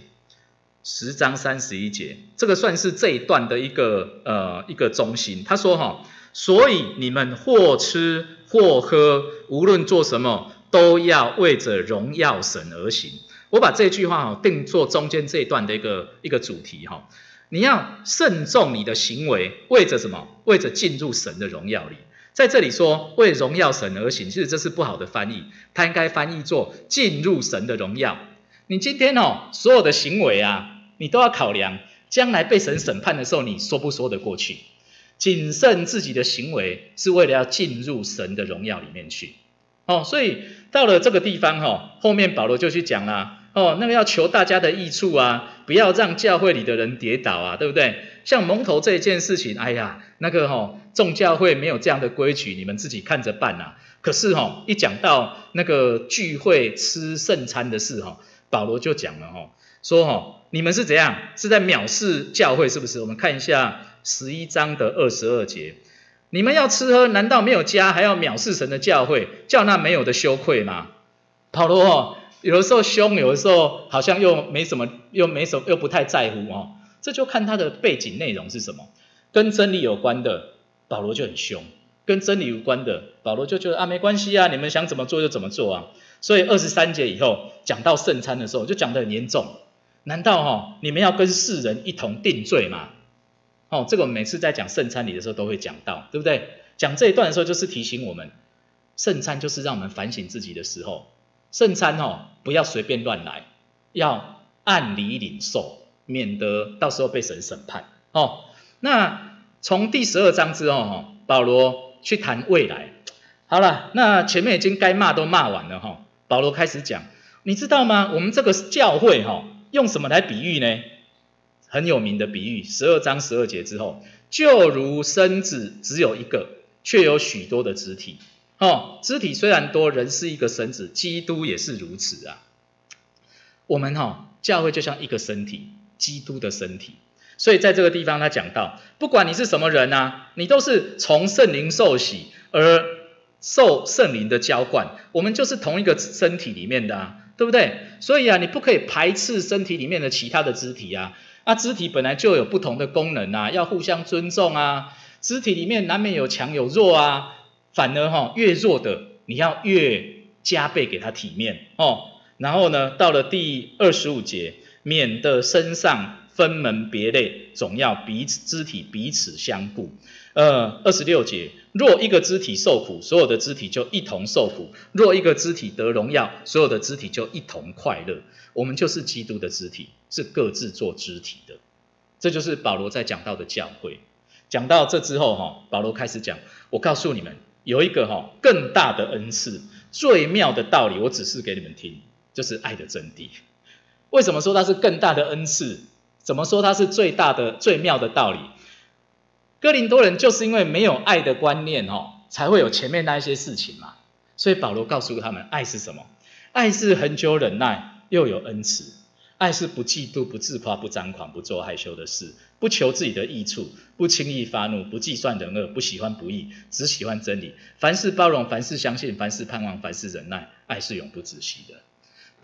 ，10章31节，这个算是这一段的一个中心。他说所以你们或吃或喝，无论做什么，都要为着荣耀神而行。我把这句话定做中间这一段的一个主题你要慎重你的行为，为着什么？为着进入神的荣耀里。在这里说为荣耀神而行，其实这是不好的翻译，它应该翻译作进入神的荣耀。你今天所有的行为你都要考量将来被神审判的时候，你说不说得过去？谨慎自己的行为是为了要进入神的荣耀里面去所以到了这个地方后面保罗就去讲啦那个要求大家的益处不要让教会里的人跌倒对不对？像蒙头这一件事情，哎呀，那个众教会没有这样的规矩，你们自己看着办可是一讲到那个聚会吃圣餐的事保罗就讲了说你们是怎样？是在藐视教会是不是？我们看一下11章的22节。你们要吃喝，难道没有家，还要藐视神的教会，叫那没有的羞愧吗？保罗有的时候凶，有的时候好像又不太在乎这就看他的背景内容是什么。跟真理有关的，保罗就很凶；跟真理无关的，保罗就觉得没关系你们想怎么做就怎么做所以23节以后讲到圣餐的时候，就讲得很严重。难道你们要跟世人一同定罪吗？这个我们每次在讲圣餐礼的时候都会讲到，对不对？讲这一段的时候就是提醒我们，圣餐就是让我们反省自己的时候。圣餐不要随便乱来，要按理领受，免得到时候被神审判那从第12章之后保罗去谈未来。好了，那前面已经该骂都骂完了保罗开始讲，你知道吗？我们这个教会用什么来比喻呢？很有名的比喻，12章12节之后，就如身子只有一个，却有许多的肢体肢体虽然多，人是一个身子，基督也是如此我们教会就像一个身体，基督的身体。所以在这个地方他讲到，不管你是什么人你都是从圣灵受洗而受圣灵的浇灌，我们就是同一个身体里面的对不对？所以你不可以排斥身体里面的其他的肢体肢体本来就有不同的功能要互相尊重肢体里面难免有强有弱反而越弱的你要越加倍给他体面然后呢，到了第25节，免得身上分门别类，总要肢体彼此相顾。26节，若一个肢体受苦，所有的肢体就一同受苦；若一个肢体得荣耀，所有的肢体就一同快乐。我们就是基督的肢体，是各自做肢体的。这就是保罗在讲到的教会。讲到这之后保罗开始讲，我告诉你们有一个更大的恩赐，最妙的道理，我指示给你们听，就是爱的真谛。为什么说它是更大的恩赐？怎么说它是最大的最妙的道理？哥林多人就是因为没有爱的观念才会有前面那一些事情嘛。所以保罗告诉他们，爱是什么？爱是恒久忍耐，又有恩慈。爱是不嫉妒，不自夸，不张狂，不做害羞的事，不求自己的益处，不轻易发怒，不计算人恶，不喜欢不义，只喜欢真理。凡事包容，凡事相信，凡事盼望，凡事忍耐。爱是永不止息的。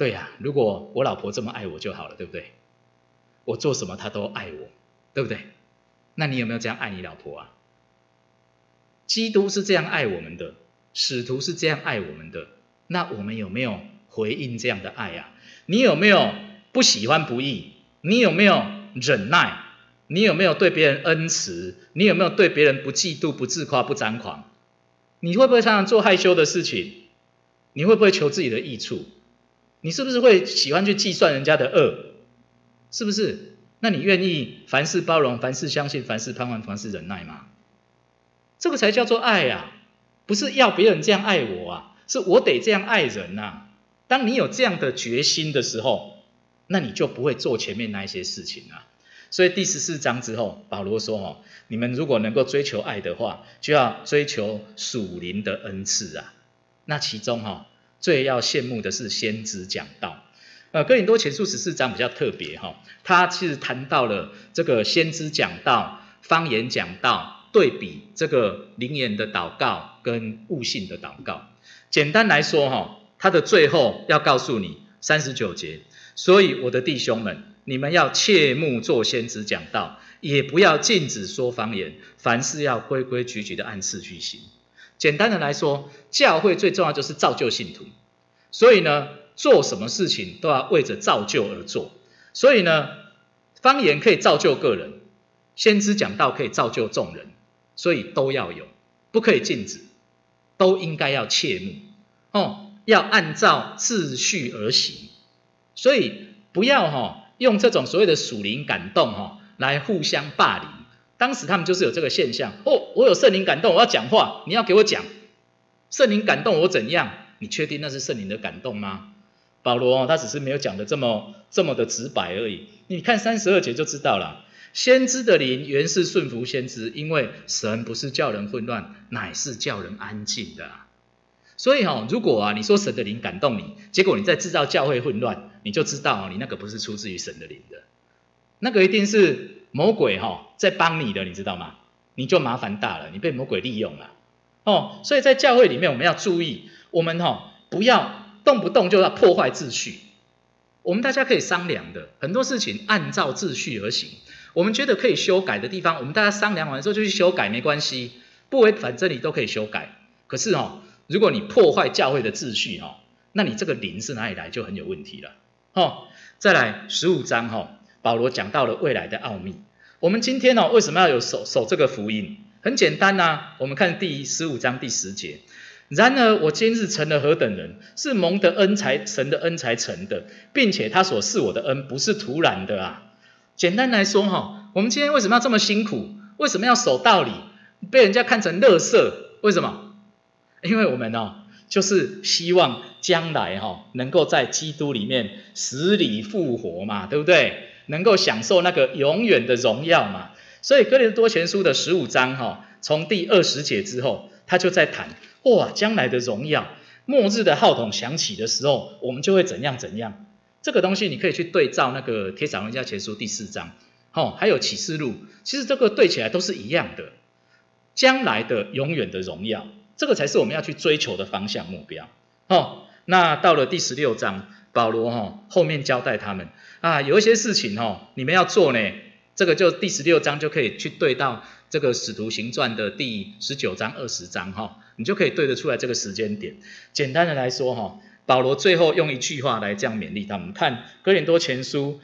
对呀，如果我老婆这么爱我就好了，对不对？我做什么她都爱我，对不对？那你有没有这样爱你老婆啊？基督是这样爱我们的，使徒是这样爱我们的，那我们有没有回应这样的爱啊？你有没有不喜欢不义？你有没有忍耐？你有没有对别人恩慈？你有没有对别人不嫉妒、不自夸、不张狂？你会不会常常做害羞的事情？你会不会求自己的益处？你是不是会喜欢去计算人家的恶？是不是？那你愿意凡事包容、凡事相信、凡事盼望、凡事忍耐吗？这个才叫做爱啊！不是要别人这样爱我啊，是我得这样爱人啊。当你有这样的决心的时候，那你就不会做前面那一些事情啊。所以第14章之后，保罗说你们如果能够追求爱的话，就要追求属灵的恩赐啊。那其中最要羡慕的是先知讲道。哥林多前书14章比较特别他其实谈到了这个先知讲道、方言讲道，对比这个灵言的祷告跟悟性的祷告。简单来说他的最后要告诉你39节，所以我的弟兄们，你们要切莫做先知讲道，也不要禁止说方言，凡事要规规矩矩的按次序行。简单的来说，教会最重要就是造就信徒，所以呢，做什么事情都要为着造就而做。所以呢，方言可以造就个人，先知讲道可以造就众人，所以都要有，不可以禁止，都应该要切慕要按照秩序而行。所以不要用这种所谓的属灵感动来互相霸凌。当时他们就是有这个现象我有圣灵感动，我要讲话，你要给我讲。圣灵感动我怎样？你确定那是圣灵的感动吗？保罗他只是没有讲的这么的直白而已。你看32节就知道了。先知的灵原是顺服先知，因为神不是叫人混乱，乃是叫人安静的所以如果你说神的灵感动你，结果你在制造教会混乱，你就知道你那个不是出自于神的灵的，那个一定是魔鬼在帮你的，你知道吗？你就麻烦大了，你被魔鬼利用了所以在教会里面我们要注意，我们不要动不动就要破坏秩序。我们大家可以商量的，很多事情按照秩序而行。我们觉得可以修改的地方，我们大家商量完之后就去修改，没关系，不违反真理都可以修改。可是如果你破坏教会的秩序那你这个灵是哪里来就很有问题了再来15章保罗讲到了未来的奥秘。我们今天为什么要有守这个福音？很简单我们看第15章第10节。然而我今日成了何等人，是蒙的恩才，神的恩才成的，并且他所赐我的恩不是突然的简单来说我们今天为什么要这么辛苦？为什么要守道理？被人家看成垃圾，为什么？因为我们就是希望将来能够在基督里面死里复活嘛，对不对？能够享受那个永远的荣耀嘛。所以哥林多前书的15章从第20节之后，他就在谈将来的荣耀，末日的号筒响起的时候，我们就会怎样怎样。这个东西你可以去对照那个帖撒罗尼迦前书第4章还有启示录，其实这个对起来都是一样的。将来的永远的荣耀，这个才是我们要去追求的方向目标那到了第16章，保罗后面交代他们有一些事情你们要做呢，这个就第16章就可以去对到这个使徒行传的第19章20章你就可以对得出来这个时间点。简单的来说保罗最后用一句话来这样勉励他们。看哥林多前书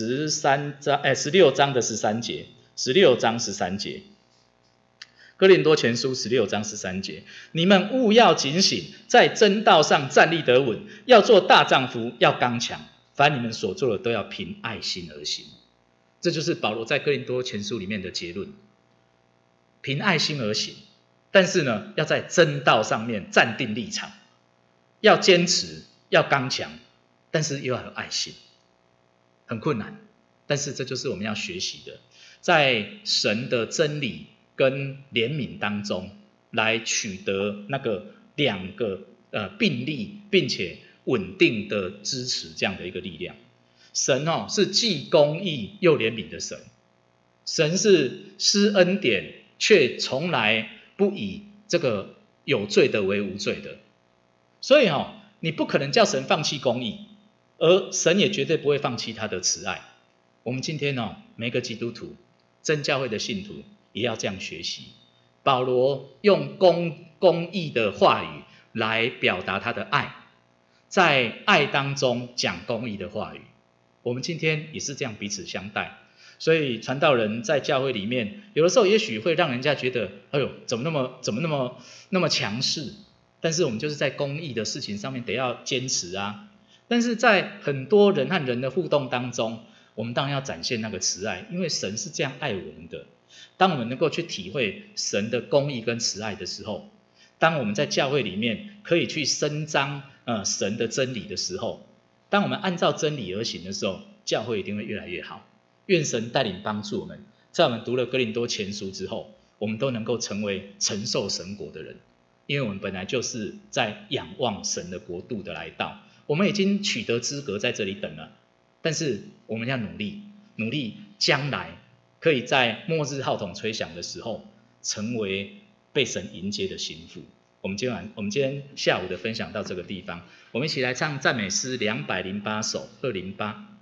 16章的13节，16章13节，哥林多前书16章13节，你们务要警醒，在真道上站立得稳，要做大丈夫，要刚强，凡你们所做的都要凭爱心而行。这就是保罗在哥林多前书里面的结论，凭爱心而行，但是呢，要在真道上面站定立场，要坚持，要刚强，但是又要有爱心。很困难，但是这就是我们要学习的，在神的真理跟怜悯当中来取得那个两个并立并且稳定的支持这样的一个力量。神是既公义又怜悯的神，神是施恩典却从来不以这个有罪的为无罪的，所以你不可能叫神放弃公义， 而神也绝对不会放弃他的慈爱。我们今天每个基督徒、真教会的信徒也要这样学习。保罗用公义的话语来表达他的爱，在爱当中讲公义的话语。我们今天也是这样彼此相待。所以传道人在教会里面，有的时候也许会让人家觉得，哎呦，怎么那么强势？但是我们就是在公义的事情上面得要坚持啊。但是在很多人和人的互动当中，我们当然要展现那个慈爱，因为神是这样爱我们的。当我们能够去体会神的公义跟慈爱的时候，当我们在教会里面可以去伸张神的真理的时候，当我们按照真理而行的时候，教会一定会越来越好。愿神带领帮助我们，在我们读了哥林多前书之后，我们都能够成为承受神国的人，因为我们本来就是在仰望神的国度的来到，我们已经取得资格在这里等了，但是我们要努力将来可以在末日号筒吹响的时候，成为被神迎接的心腹。我们今天下午的分享到这个地方，我们一起来唱赞美诗208首208。